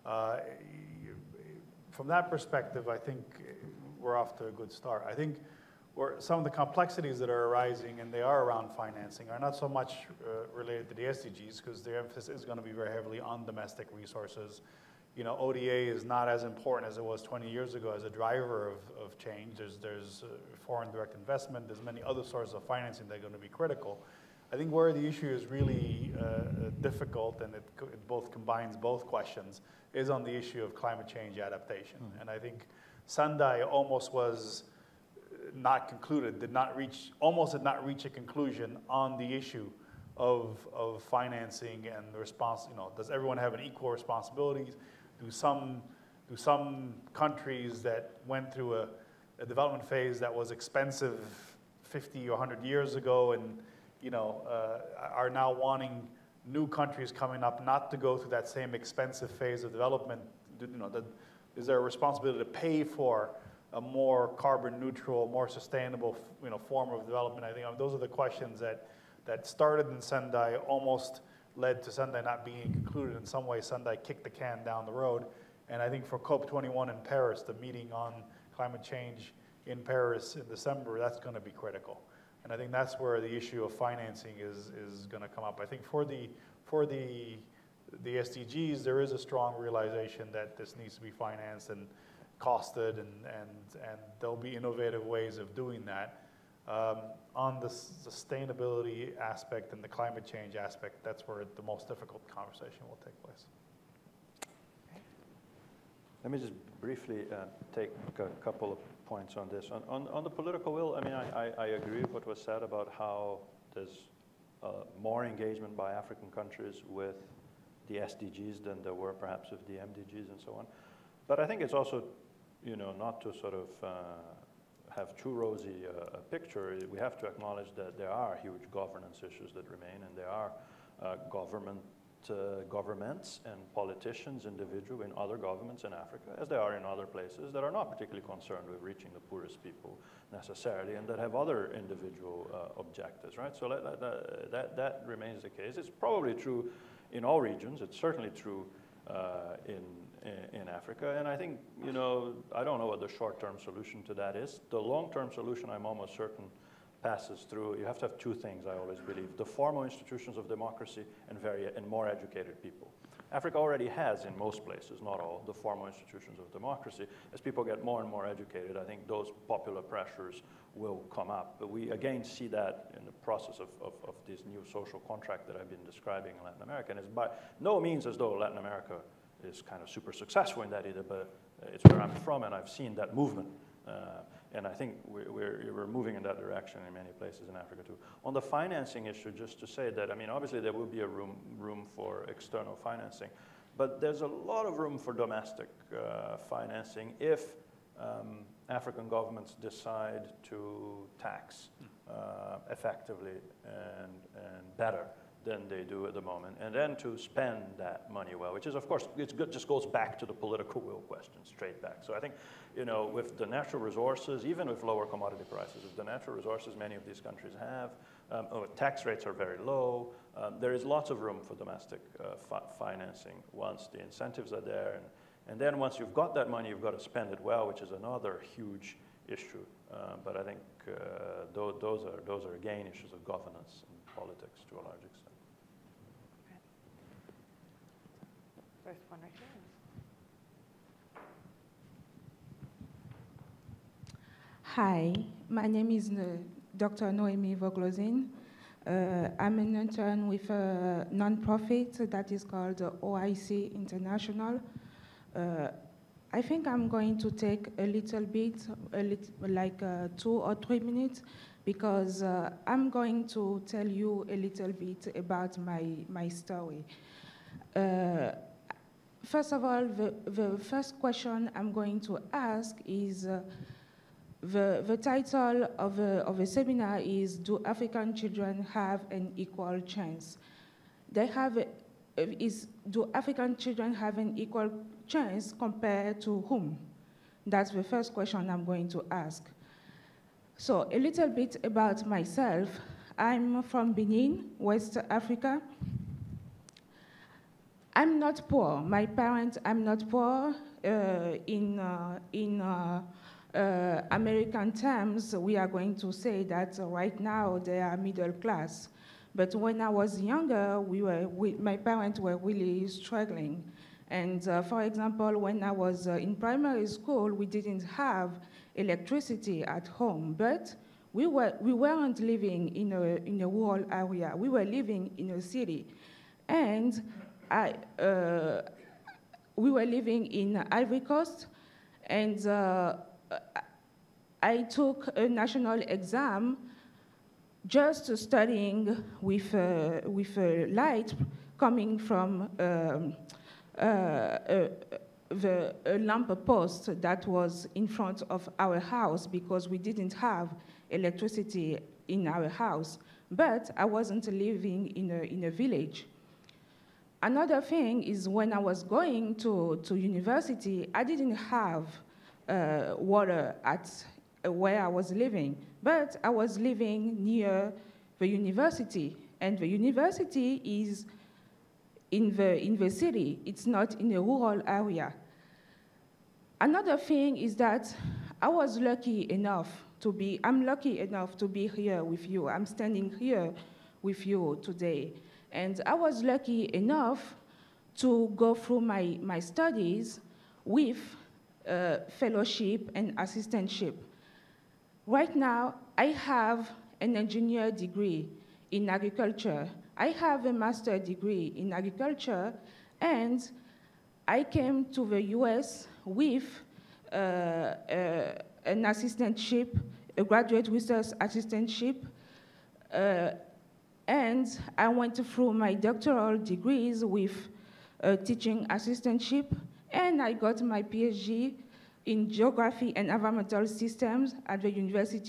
from that perspective, I think we're off to a good start. I think some of the complexities that are arising, and they are around financing, are not so much related to the SDGs, because the emphasis is going to be very heavily on domestic resources. ODA is not as important as it was 20 years ago as a driver of change. There's foreign direct investment. There's many other sources of financing that are going to be critical. I think where the issue is really difficult, and it both combines both questions, is on the issue of climate change adaptation. Mm-hmm. And I think Sendai almost was not concluded, almost did not reach a conclusion on the issue of financing and the response. Does everyone have an equal responsibility? Do some countries that went through a development phase that was expensive 50 or 100 years ago and are now wanting new countries coming up not to go through that same expensive phase of development? Is there a responsibility to pay for a more carbon neutral, more sustainable, form of development? I think those are the questions that started in Sendai, almost led to Sendai not being concluded. In some ways, Sendai kicked the can down the road. And I think for COP21 in Paris, the meeting on climate change in Paris in December, that's going to be critical. And I think that's where the issue of financing is going to come up. I think for the SDGs, there is a strong realization that this needs to be financed and costed, and there'll be innovative ways of doing that. On the sustainability aspect and the climate change aspect, that's where the most difficult conversation will take place. Let me just briefly take a couple of points on this. On the political will, I mean, I agree with what was said about how there's more engagement by African countries with the SDGs than there were perhaps with the MDGs and so on. But I think it's also, not to sort of have too rosy a picture. We have to acknowledge that there are huge governance issues that remain, and there are governments and politicians, individuals in other governments in Africa, as there are in other places, that are not particularly concerned with reaching the poorest people necessarily, and that have other individual objectives, right? So that remains the case. It's probably true in all regions. It's certainly true in Africa, and I think, you know, I don't know what the short-term solution to that is. The long-term solution, I'm almost certain, passes through, you have to have two things, I always believe: the formal institutions of democracy and more educated people. Africa already has, in most places, not all, the formal institutions of democracy. As people get more and more educated, I think those popular pressures will come up. But we again see that in the process of this new social contract that I've been describing in Latin America. And it's by no means as though Latin America is kind of super successful in that either, but it's where I'm from, and I've seen that movement. And I think we're moving in that direction in many places in Africa too. On the financing issue, just to say that, I mean, obviously there will be a room for external financing, but there's a lot of room for domestic financing if African governments decide to tax effectively and better than they do at the moment, and then to spend that money well, which is, of course, just goes back to the political will question, straight back. So I think, you know, with the natural resources, even with lower commodity prices, with the natural resources many of these countries have, tax rates are very low, there is lots of room for domestic financing once the incentives are there. And then once you've got that money, you've got to spend it well, which is another huge issue. But I think those are again issues of governance and politics to a large extent. First one right here. Hi, my name is Dr. Noemi Voglozin. I'm an intern with a nonprofit that is called OIC International. I think I'm going to take a little bit, like 2 or 3 minutes, because I'm going to tell you a little bit about my story. First of all, the first question I'm going to ask is, the title of a seminar is, do African children have an equal chance? Do African children have an equal chance compared to whom? That's the first question I'm going to ask. So a little bit about myself. I'm from Benin, West Africa. I'm not poor. My parents, I'm not poor. In American terms, we are going to say that right now they are middle class. But when I was younger, my parents were really struggling. And for example, when I was in primary school, we didn't have electricity at home, but we weren't living in a rural area. We were living in a city. And we were living in Ivory Coast, and I took a national exam just studying with a light coming from the lamp post that was in front of our house, because we didn't have electricity in our house. But I wasn't living in a village. Another thing is, when I was going to university, I didn't have water at where I was living, but I was living near the university, and the university is in the city. It's not in a rural area. Another thing is that I'm lucky enough to be here with you. I'm standing here with you today. And I was lucky enough to go through my studies with fellowship and assistantship. Right now, I have an engineer degree in agriculture. I have a master's degree in agriculture, and I came to the US with an assistantship, a graduate research assistantship, and I went through my doctoral degrees with teaching assistantship, and I got my PhD in geography and environmental systems at the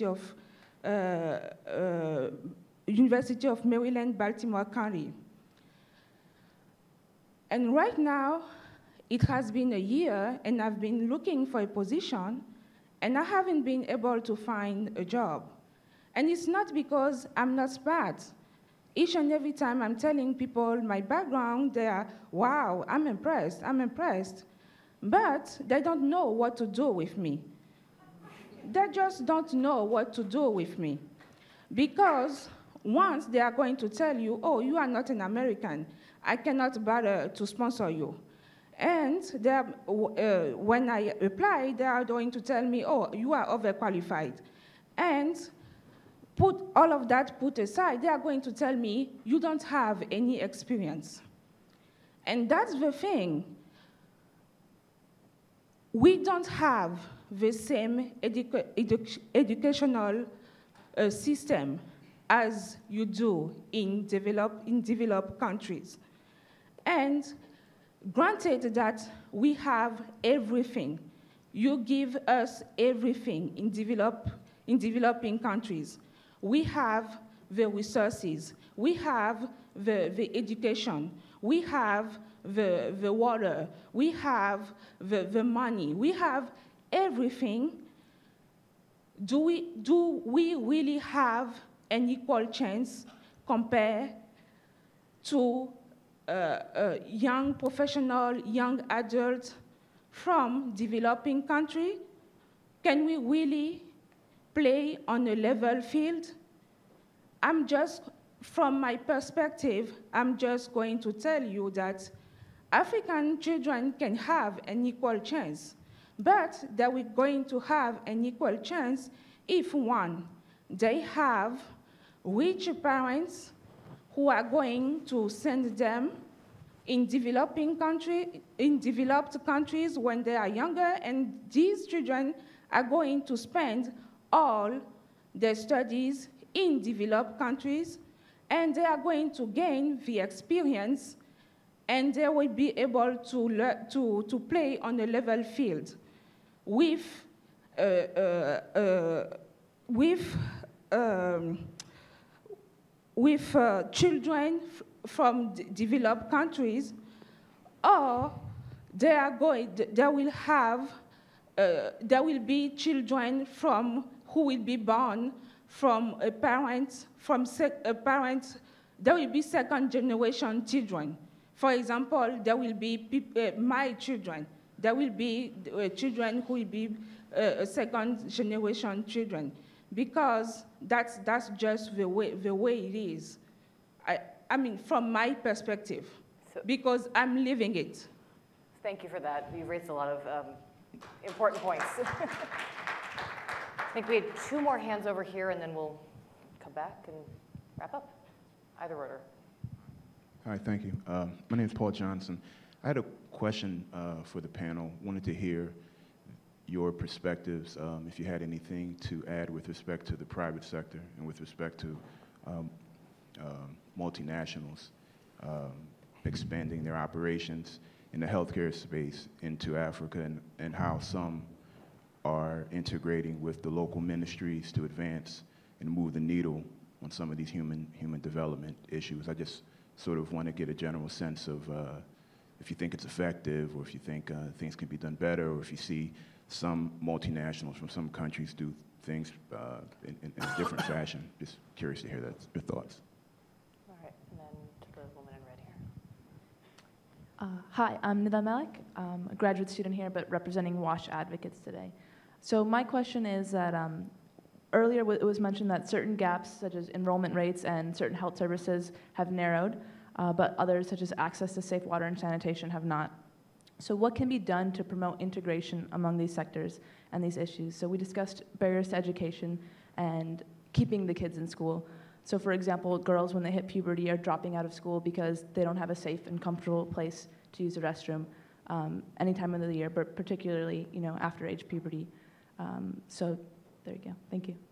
University of Maryland, Baltimore County. And right now, it has been a year, and I've been looking for a position, and I haven't been able to find a job. And it's not because I'm not smart. Each and every time I'm telling people my background, they are, wow, I'm impressed, I'm impressed. But they don't know what to do with me. They just don't know what to do with me. Because once they are going to tell you, oh, you are not an American, I cannot bother to sponsor you. And when I apply, they are going to tell me, oh, you are overqualified. And put all of that put aside, they are going to tell me, you don't have any experience. And that's the thing. We don't have the same educational system as you do in developed countries. And granted that we have everything, you give us everything in developing countries. We have the resources, we have the education, we have the water, we have the money, we have everything. Do we really have an equal chance compared to young professional, young adults from developing country? Can we really play on a level field? From my perspective, I'm just going to tell you that African children can have an equal chance, but that we're going to have an equal chance if, one, they have rich parents who are going to send them in developed countries when they are younger, and these children are going to spend all their studies in developed countries, and they are going to gain the experience, and they will be able to play on a level field with children from developed countries, or there will be children who will be born from there will be second-generation children. For example, there will be my children. There will be children who will be second-generation children, because that's just the way it is. I mean, from my perspective, because I'm living it. Thank you for that. You raised a lot of important points. I think we had 2 more hands over here, and then we'll come back and wrap up. Either order. Hi, thank you. My name is Paul Johnson. I had a question for the panel. Wanted to hear your perspectives, if you had anything to add with respect to the private sector and with respect to multinationals expanding their operations in the healthcare space into Africa, and how some are integrating with the local ministries to advance and move the needle on some of these human development issues. I just sort of want to get a general sense of if you think it's effective, or if you think things can be done better, or if you see some multinationals from some countries do things in a different fashion. Just curious to hear your thoughts. All right, and then to the woman in red here. Hi, I'm Nida Malik. I'm a graduate student here, but representing WASH advocates today. So my question is that earlier it was mentioned that certain gaps, such as enrollment rates and certain health services, have narrowed, but others, such as access to safe water and sanitation, have not. So what can be done to promote integration among these sectors and these issues? So we discussed barriers to education and keeping the kids in school. So for example, girls, when they hit puberty, are dropping out of school because they don't have a safe and comfortable place to use the restroom any time of the year, but particularly, after age puberty. So there you go. Thank you.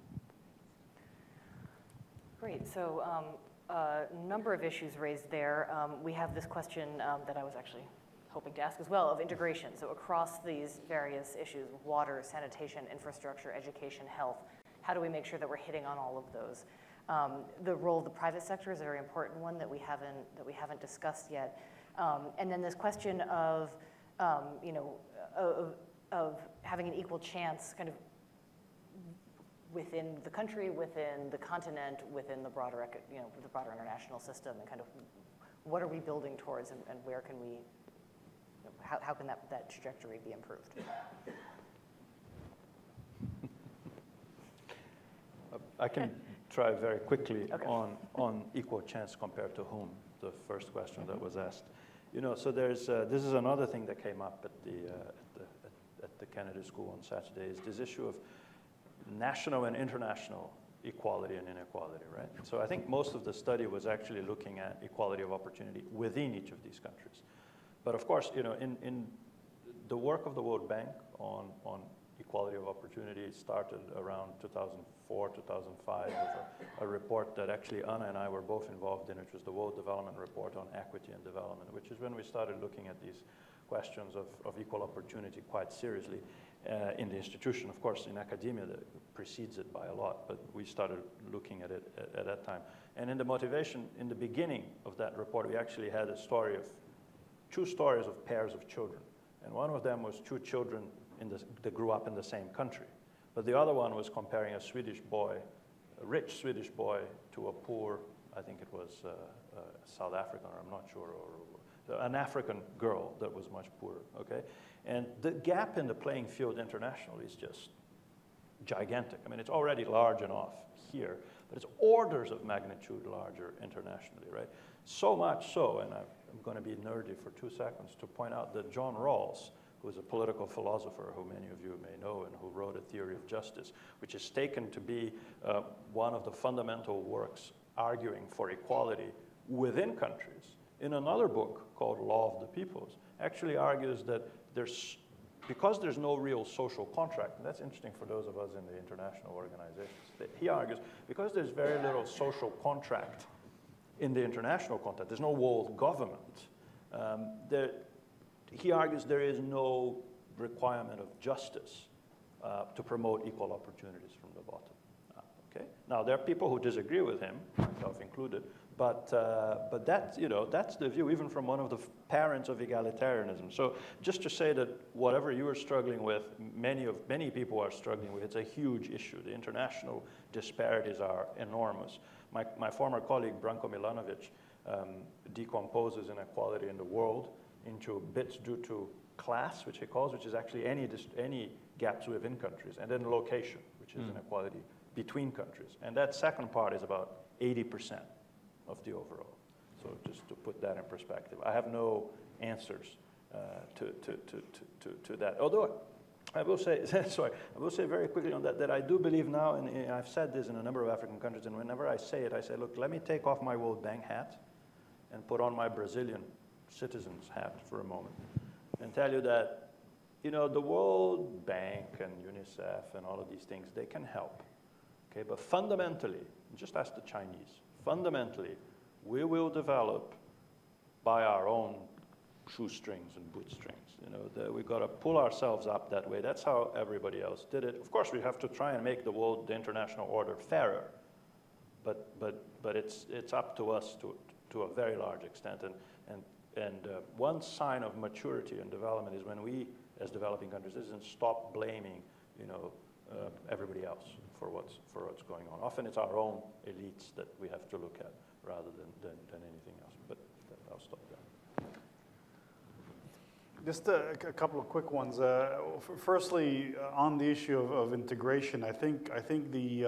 Great. So a number of issues raised there. We have this question that I was actually hoping to ask as well, of integration. So across these various issues, water, sanitation, infrastructure, education, health, how do we make sure that we're hitting on all of those? The role of the private sector is a very important one that we haven't discussed yet. And then this question of, you know, of having an equal chance kind of within the country, within the continent, within the broader, you know, the broader international system, and kind of what are we building towards, and where can we, you know, how can that trajectory be improved? I can try very quickly on equal chance compared to whom, the first question that was asked. You know, so there's, this is another thing that came up at the Kennedy School on Saturday, is this issue of national and international equality and inequality, right? So I think most of the study was actually looking at equality of opportunity within each of these countries. But of course, you know, in the work of the World Bank on equality of opportunity started around 2004, 2005 with a report that actually Anna and I were both involved in, which was the World Development Report on Equity and Development, which is when we started looking at these questions of equal opportunity quite seriously in the institution. Of course, in academia, that precedes it by a lot, but we started looking at it at that time. And in the motivation, in the beginning of that report, we actually had a story of two stories of pairs of children. And one of them was two children that grew up in the same country. But the other one was comparing a Swedish boy, a rich Swedish boy, to a poor, I think it was South African, or I'm not sure, or an African girl that was much poorer, okay? And the gap in the playing field internationally is just gigantic. I mean, it's already large enough here, but it's orders of magnitude larger internationally, right? So much so, and I'm going to be nerdy for 2 seconds to point out that John Rawls, who is a political philosopher who many of you may know and who wrote A Theory of Justice, which is taken to be one of the fundamental works arguing for equality within countries, in another book called Law of the Peoples, actually argues that because there's no real social contract, and that's interesting for those of us in the international organizations, that he argues because there's very little social contract in the international context, there's no world government, he argues there is no requirement of justice to promote equal opportunities from the bottom. Okay? Now, there are people who disagree with him, myself included, but that, you know, that's the view even from one of the parents of egalitarianism. So just to say that whatever you are struggling with, many people are struggling with, it's a huge issue. The international disparities are enormous. My former colleague, Branko Milanovic, decomposes inequality in the world into bits due to class, which he calls, which is actually any gaps within countries, and then location, which is inequality between countries. And that second part is about 80% of the overall. So just to put that in perspective, I have no answers to that. Although I will say, sorry, I will say very quickly on that I do believe now, and I've said this in a number of African countries, and whenever I say it, I say, look, let me take off my World Bank hat and put on my Brazilian citizen's hat for a moment and tell you that, you know, the World Bank and UNICEF and all of these things, they can help, okay? But fundamentally, just ask the Chinese, fundamentally, we will develop by our own shoestrings and bootstrings. You know, we've got to pull ourselves up that way. That's how everybody else did it. Of course, we have to try and make the international order fairer, but it's up to us to a very large extent. And one sign of maturity and development is when we, as developing countries, stop blaming, you know, everybody else for what's going on. Often it's our own elites that we have to look at rather than anything else. But I'll stop there. Just a couple of quick ones. Firstly, on the issue of integration, I think the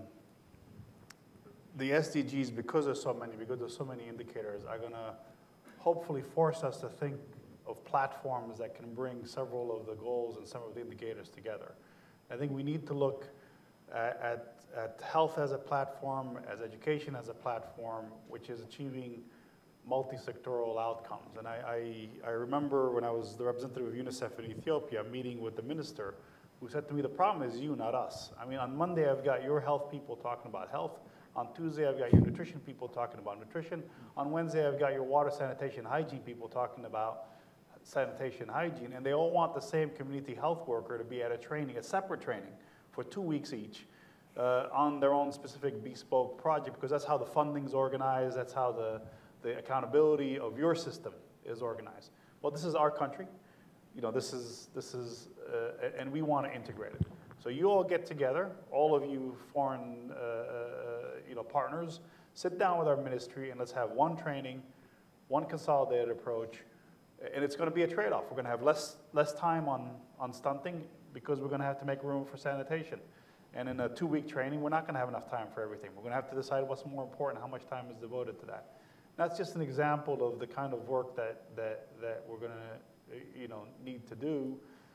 SDGs, because there's so many indicators, are going to hopefully force us to think of platforms that can bring several of the goals and some of the indicators together. I think we need to look at health as a platform, as education as a platform, which is achieving multi-sectoral outcomes. And I remember when I was the representative of UNICEF in Ethiopia, meeting with the minister, who said to me, the problem is you, not us. I mean, on Monday, I've got your health people talking about health. On Tuesday, I've got your nutrition people talking about nutrition. On Wednesday, I've got your water, sanitation, hygiene people talking about sanitation, hygiene, and they all want the same community health worker to be at a training, a separate training for 2 weeks each on their own specific bespoke project, because that's how the funding's organized, that's how the accountability of your system is organized. Well, this is our country. You know, this is and we want to integrate it. So you all get together, all of you foreign partners, sit down with our ministry and let's have one training, one consolidated approach, and it's going to be a trade-off. We're going to have less time on stunting because we're going to have to make room for sanitation. And in a 2-week training, we're not going to have enough time for everything. We're going to have to decide what's more important, how much time is devoted to that. That's just an example of the kind of work that we're going to need to do,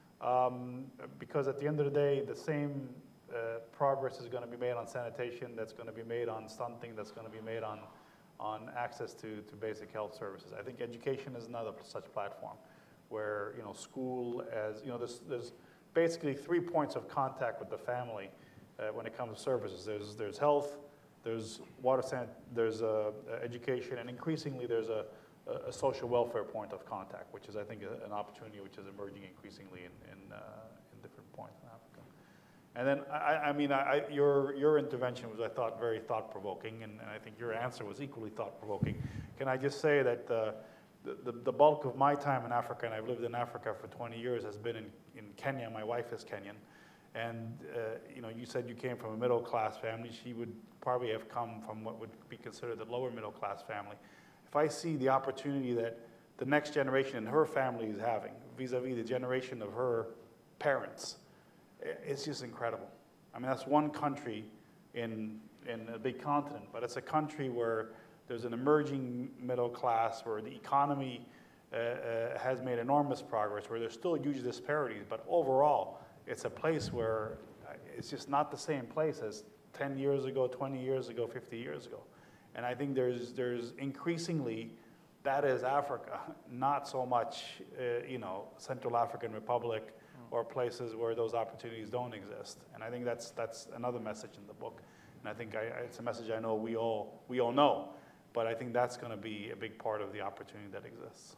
because at the end of the day, the same progress is going to be made on sanitation, that's going to be made on stunting, that's going to be made on access to basic health services. I think education is another such platform where school, as there's basically 3 points of contact with the family when it comes to services. There's health, there's water, there's education, and increasingly there's a social welfare point of contact, which is, I think, an opportunity which is emerging increasingly in different points in Africa. And then, your intervention was, I thought, very thought-provoking, and I think your answer was equally thought-provoking. Can I just say that the bulk of my time in Africa, and I've lived in Africa for 20 years, has been in Kenya. My wife is Kenyan. And you said you came from a middle-class family. She would probably have come from what would be considered a lower middle-class family. If I see the opportunity that the next generation in her family is having, vis-a-vis the generation of her parents, it's just incredible. I mean, that's one country in a big continent, but it's a country where there's an emerging middle class, where the economy has made enormous progress, where there's still huge disparities, but overall, it's a place where it's just not the same place as 10 years ago, 20 years ago, 50 years ago. And I think there's increasingly, that is Africa, not so much, Central African Republic or places where those opportunities don't exist. And I think that's another message in the book. And I think it's a message I know we all know, but I think that's going to be a big part of the opportunity that exists.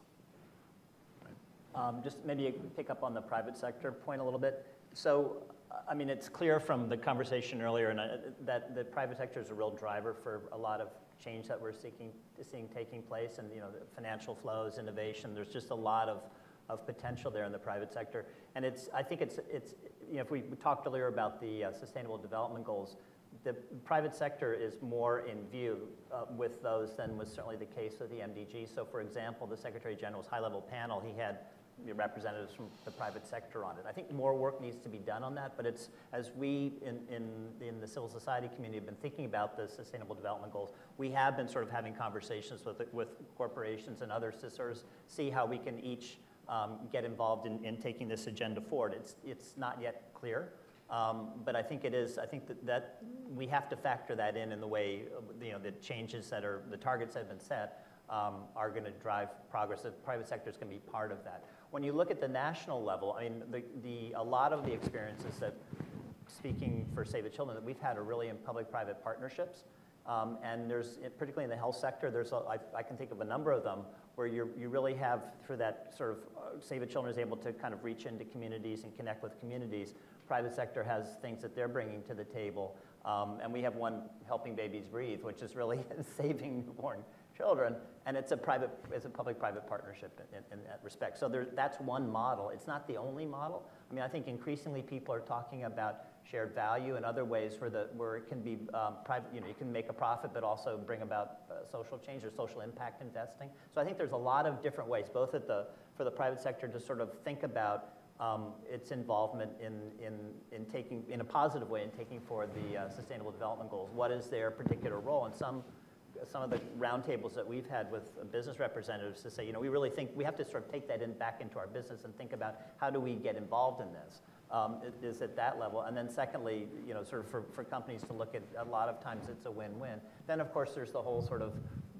Just maybe pick up on the private sector point a little bit. So, I mean, it's clear from the conversation earlier that the private sector is a real driver for a lot of change that we're seeing taking place, and the financial flows, innovation. There's just a lot of potential there in the private sector, and I think it's if we talked earlier about the Sustainable Development Goals, the private sector is more in view with those than was certainly the case with the MDG. So, for example, the Secretary General's high-level panel, he had representatives from the private sector on it. I think more work needs to be done on that, but it's, as we in the civil society community have been thinking about the Sustainable Development Goals, we have been sort of having conversations with corporations and others to sort of see how we can each get involved in taking this agenda forward. It's not yet clear, but I think it is. I think that we have to factor that in the way the changes the targets that have been set are going to drive progress. The private sector is going to be part of that. When you look at the national level, I mean, a lot of the experiences that, speaking for Save the Children, that we've had are really in public-private partnerships. And there's, particularly in the health sector, I can think of a number of them where you really have, through that sort of, Save the Children is able to kind of reach into communities and connect with communities. Private sector has things that they're bringing to the table. And we have one, Helping Babies Breathe, which is really saving newborn children, and it's a public-private partnership in that respect. So that's one model. It's not the only model. I mean, I think increasingly people are talking about shared value and other ways where it can be private. You can make a profit, but also bring about social change or social impact investing. So I think there's a lot of different ways, both for the private sector to sort of think about its involvement in a positive way in taking forward the Sustainable Development Goals. What is their particular role? And some of the roundtables that we've had with business representatives to say, we really think we have to sort of take that back into our business and think about how do we get involved in this. It is at that level. And then secondly, sort of for companies to look at, a lot of times it's a win-win. Then of course there's the whole sort of,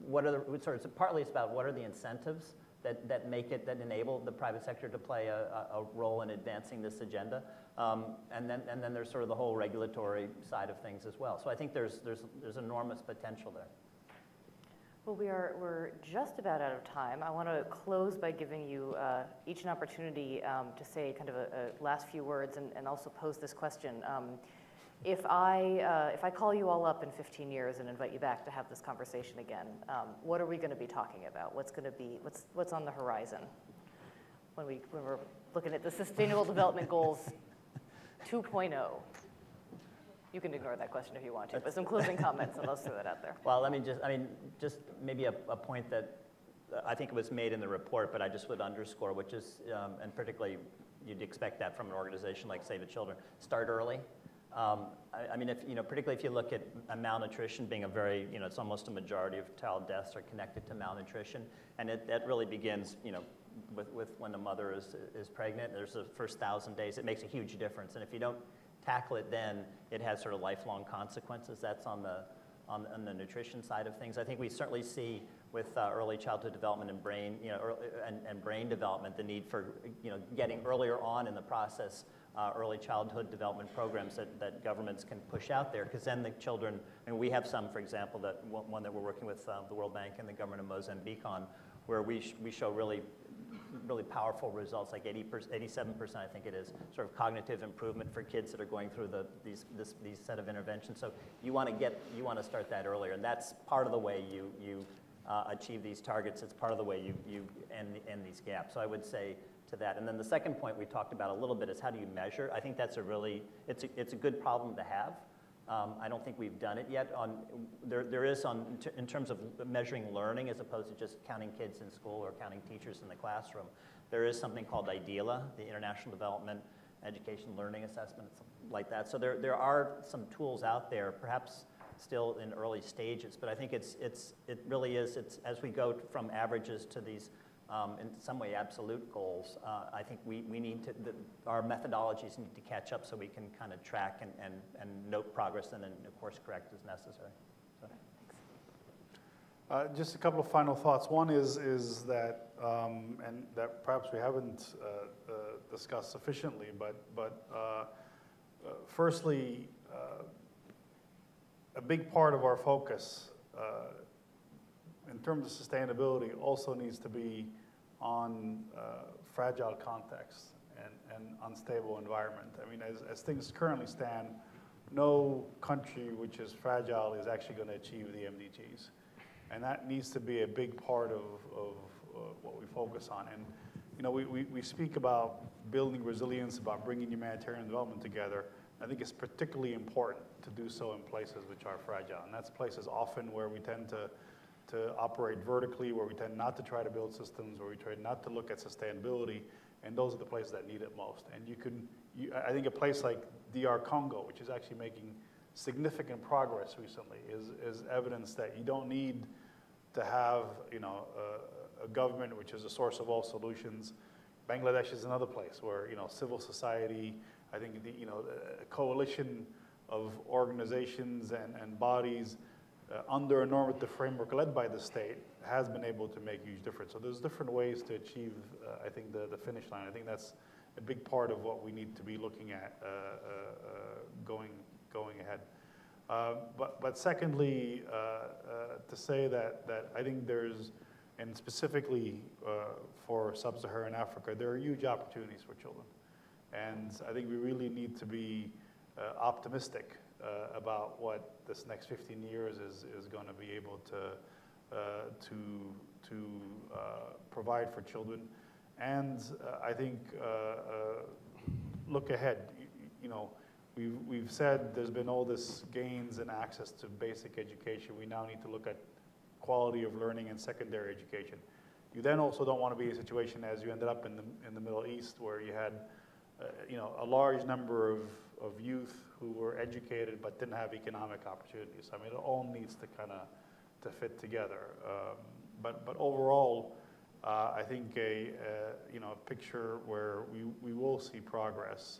partly it's about what are the incentives that enable the private sector to play a role in advancing this agenda. And then there's sort of the whole regulatory side of things as well. So I think there's enormous potential there. Well, we're just about out of time. I want to close by giving you each an opportunity to say kind of a last few words and also pose this question. If I call you all up in 15 years and invite you back to have this conversation again, what are we going to be talking about? What's on the horizon when we're looking at the Sustainable Development Goals 2.0? You can ignore that question if you want to, but some closing comments, and let's throw that out there. Well, let me just maybe a point that I think was made in the report, but I just would underscore, which is, and particularly you'd expect that from an organization like Save the Children, start early. I mean, particularly if you look at malnutrition being a very, it's almost a majority of child deaths are connected to malnutrition, and that really begins, with when the mother is pregnant. There's the first 1,000 days. It makes a huge difference, and if you don't tackle it then, it has sort of lifelong consequences. That's on the nutrition side of things. I think we certainly see with early childhood development and brain, and brain development, the need for, getting earlier on in the process, early childhood development programs that governments can push out there, because then the children, and we have some, for example, that one that we're working with the World Bank and the government of Mozambique on, where we show really powerful results, like 87%, I think it is, sort of cognitive improvement for kids that are going through these set of interventions. So you want to start that earlier, and that's part of the way you achieve these targets. It's part of the way you end these gaps. So I would say to that. And then the second point we talked about a little bit is how do you measure? I think that's it's a good problem to have. I don't think we've done it yet. In terms of measuring learning as opposed to just counting kids in school or counting teachers in the classroom, there is something called IDEALA, the International Development Education Learning Assessment, something like that. So there are some tools out there, perhaps still in early stages, but I think it really is, as we go from averages to these in some way absolute goals, I think we need to, our methodologies need to catch up so we can kind of track and note progress and then of course correct as necessary. So. Just a couple of final thoughts. One is that, and that perhaps we haven't discussed sufficiently, but firstly, a big part of our focus in terms of sustainability also needs to be on fragile context and unstable environment. I mean, as things currently stand, no country which is fragile is actually going to achieve the MDGs. And that needs to be a big part of what we focus on. And we speak about building resilience, about bringing humanitarian development together. I think it's particularly important to do so in places which are fragile. And that's places often where we tend to operate vertically, where we tend not to try to build systems, where we try not to look at sustainability, and those are the places that need it most. And I think a place like DR Congo, which is actually making significant progress recently, is evidence that you don't need to have a government which is a source of all solutions. Bangladesh is another place where civil society, I think a coalition of organizations and bodies under a normative framework led by the state has been able to make a huge difference. So there's different ways to achieve, I think, the finish line. I think that's a big part of what we need to be looking at going ahead. But secondly, to say that I think there's, and specifically for Sub-Saharan Africa, there are huge opportunities for children. And I think we really need to be optimistic about what this next 15 years is going to be able to provide for children. And I think look ahead. We've said there's been all this gains in access to basic education. We now need to look at quality of learning and secondary education. You then also don't want to be in a situation as you ended up in the Middle East, where you had a large number of youth who were educated but didn't have economic opportunities. I mean, it all needs to kind of to fit together. But overall, I think a picture where we will see progress,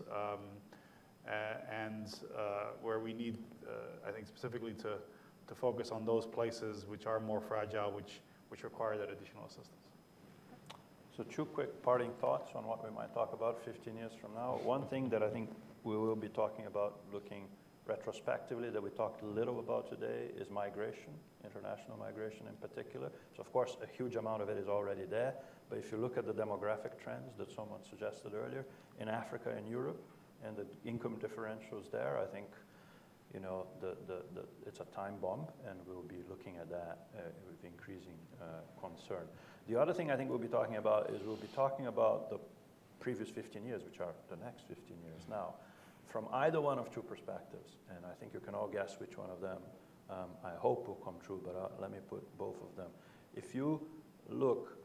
and where we need, I think, specifically to focus on those places which are more fragile, which require that additional assistance. So 2 quick parting thoughts on what we might talk about 15 years from now. One thing that I think we will be talking about, looking retrospectively that we talked a little about today is migration, international migration in particular. So of course, a huge amount of it is already there. But if you look at the demographic trends that someone suggested earlier, in Africa and Europe, and the income differentials there, I think, you know, it's a time bomb, and we'll be looking at that with increasing concern. The other thing I think we'll be talking about is we'll be talking about the previous 15 years, which are the next 15 years now, from either one of two perspectives. And I think you can all guess which one of them I hope will come true, but let me put both of them. If you look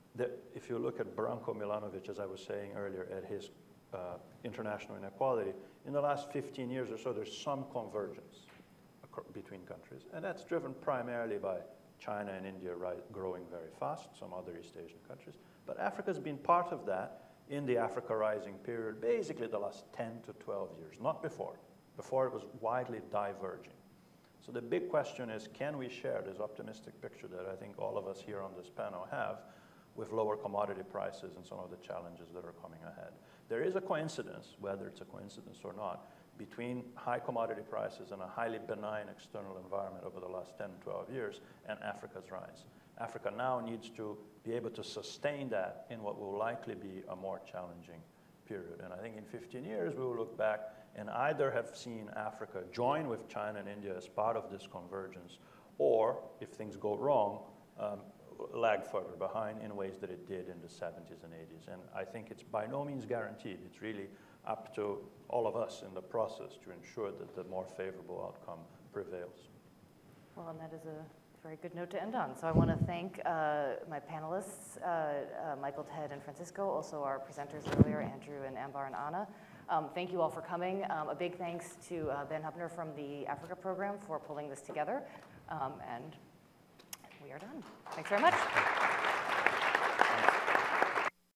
at Branko Milanovic, as I was saying earlier, at his international inequality, in the last 15 years or so, there's some convergence between countries. And that's driven primarily by China and India growing very fast, some other East Asian countries. But Africa's been part of that in the Africa Rising period, basically the last 10 to 12 years, not before. Before it was widely diverging. So the big question is, can we share this optimistic picture that I think all of us here on this panel have with lower commodity prices and some of the challenges that are coming ahead? There is a coincidence, whether it's a coincidence or not, between high commodity prices and a highly benign external environment over the last 10, 12 years and Africa's rise. Africa now needs to be able to sustain that in what will likely be a more challenging period. And I think in 15 years, we will look back and either have seen Africa join with China and India as part of this convergence, or if things go wrong, lag further behind in ways that it did in the 70s and 80s. And I think it's by no means guaranteed. It's really up to all of us in the process to ensure that the more favorable outcome prevails. Well, and that is a very good note to end on. So I want to thank my panelists, Michael, Ted, and Francisco, also our presenters earlier, Andrew and Ambar and Anna. Thank you all for coming. A big thanks to Ben Hubner from the Africa program for pulling this together. And we are done. Thanks very much.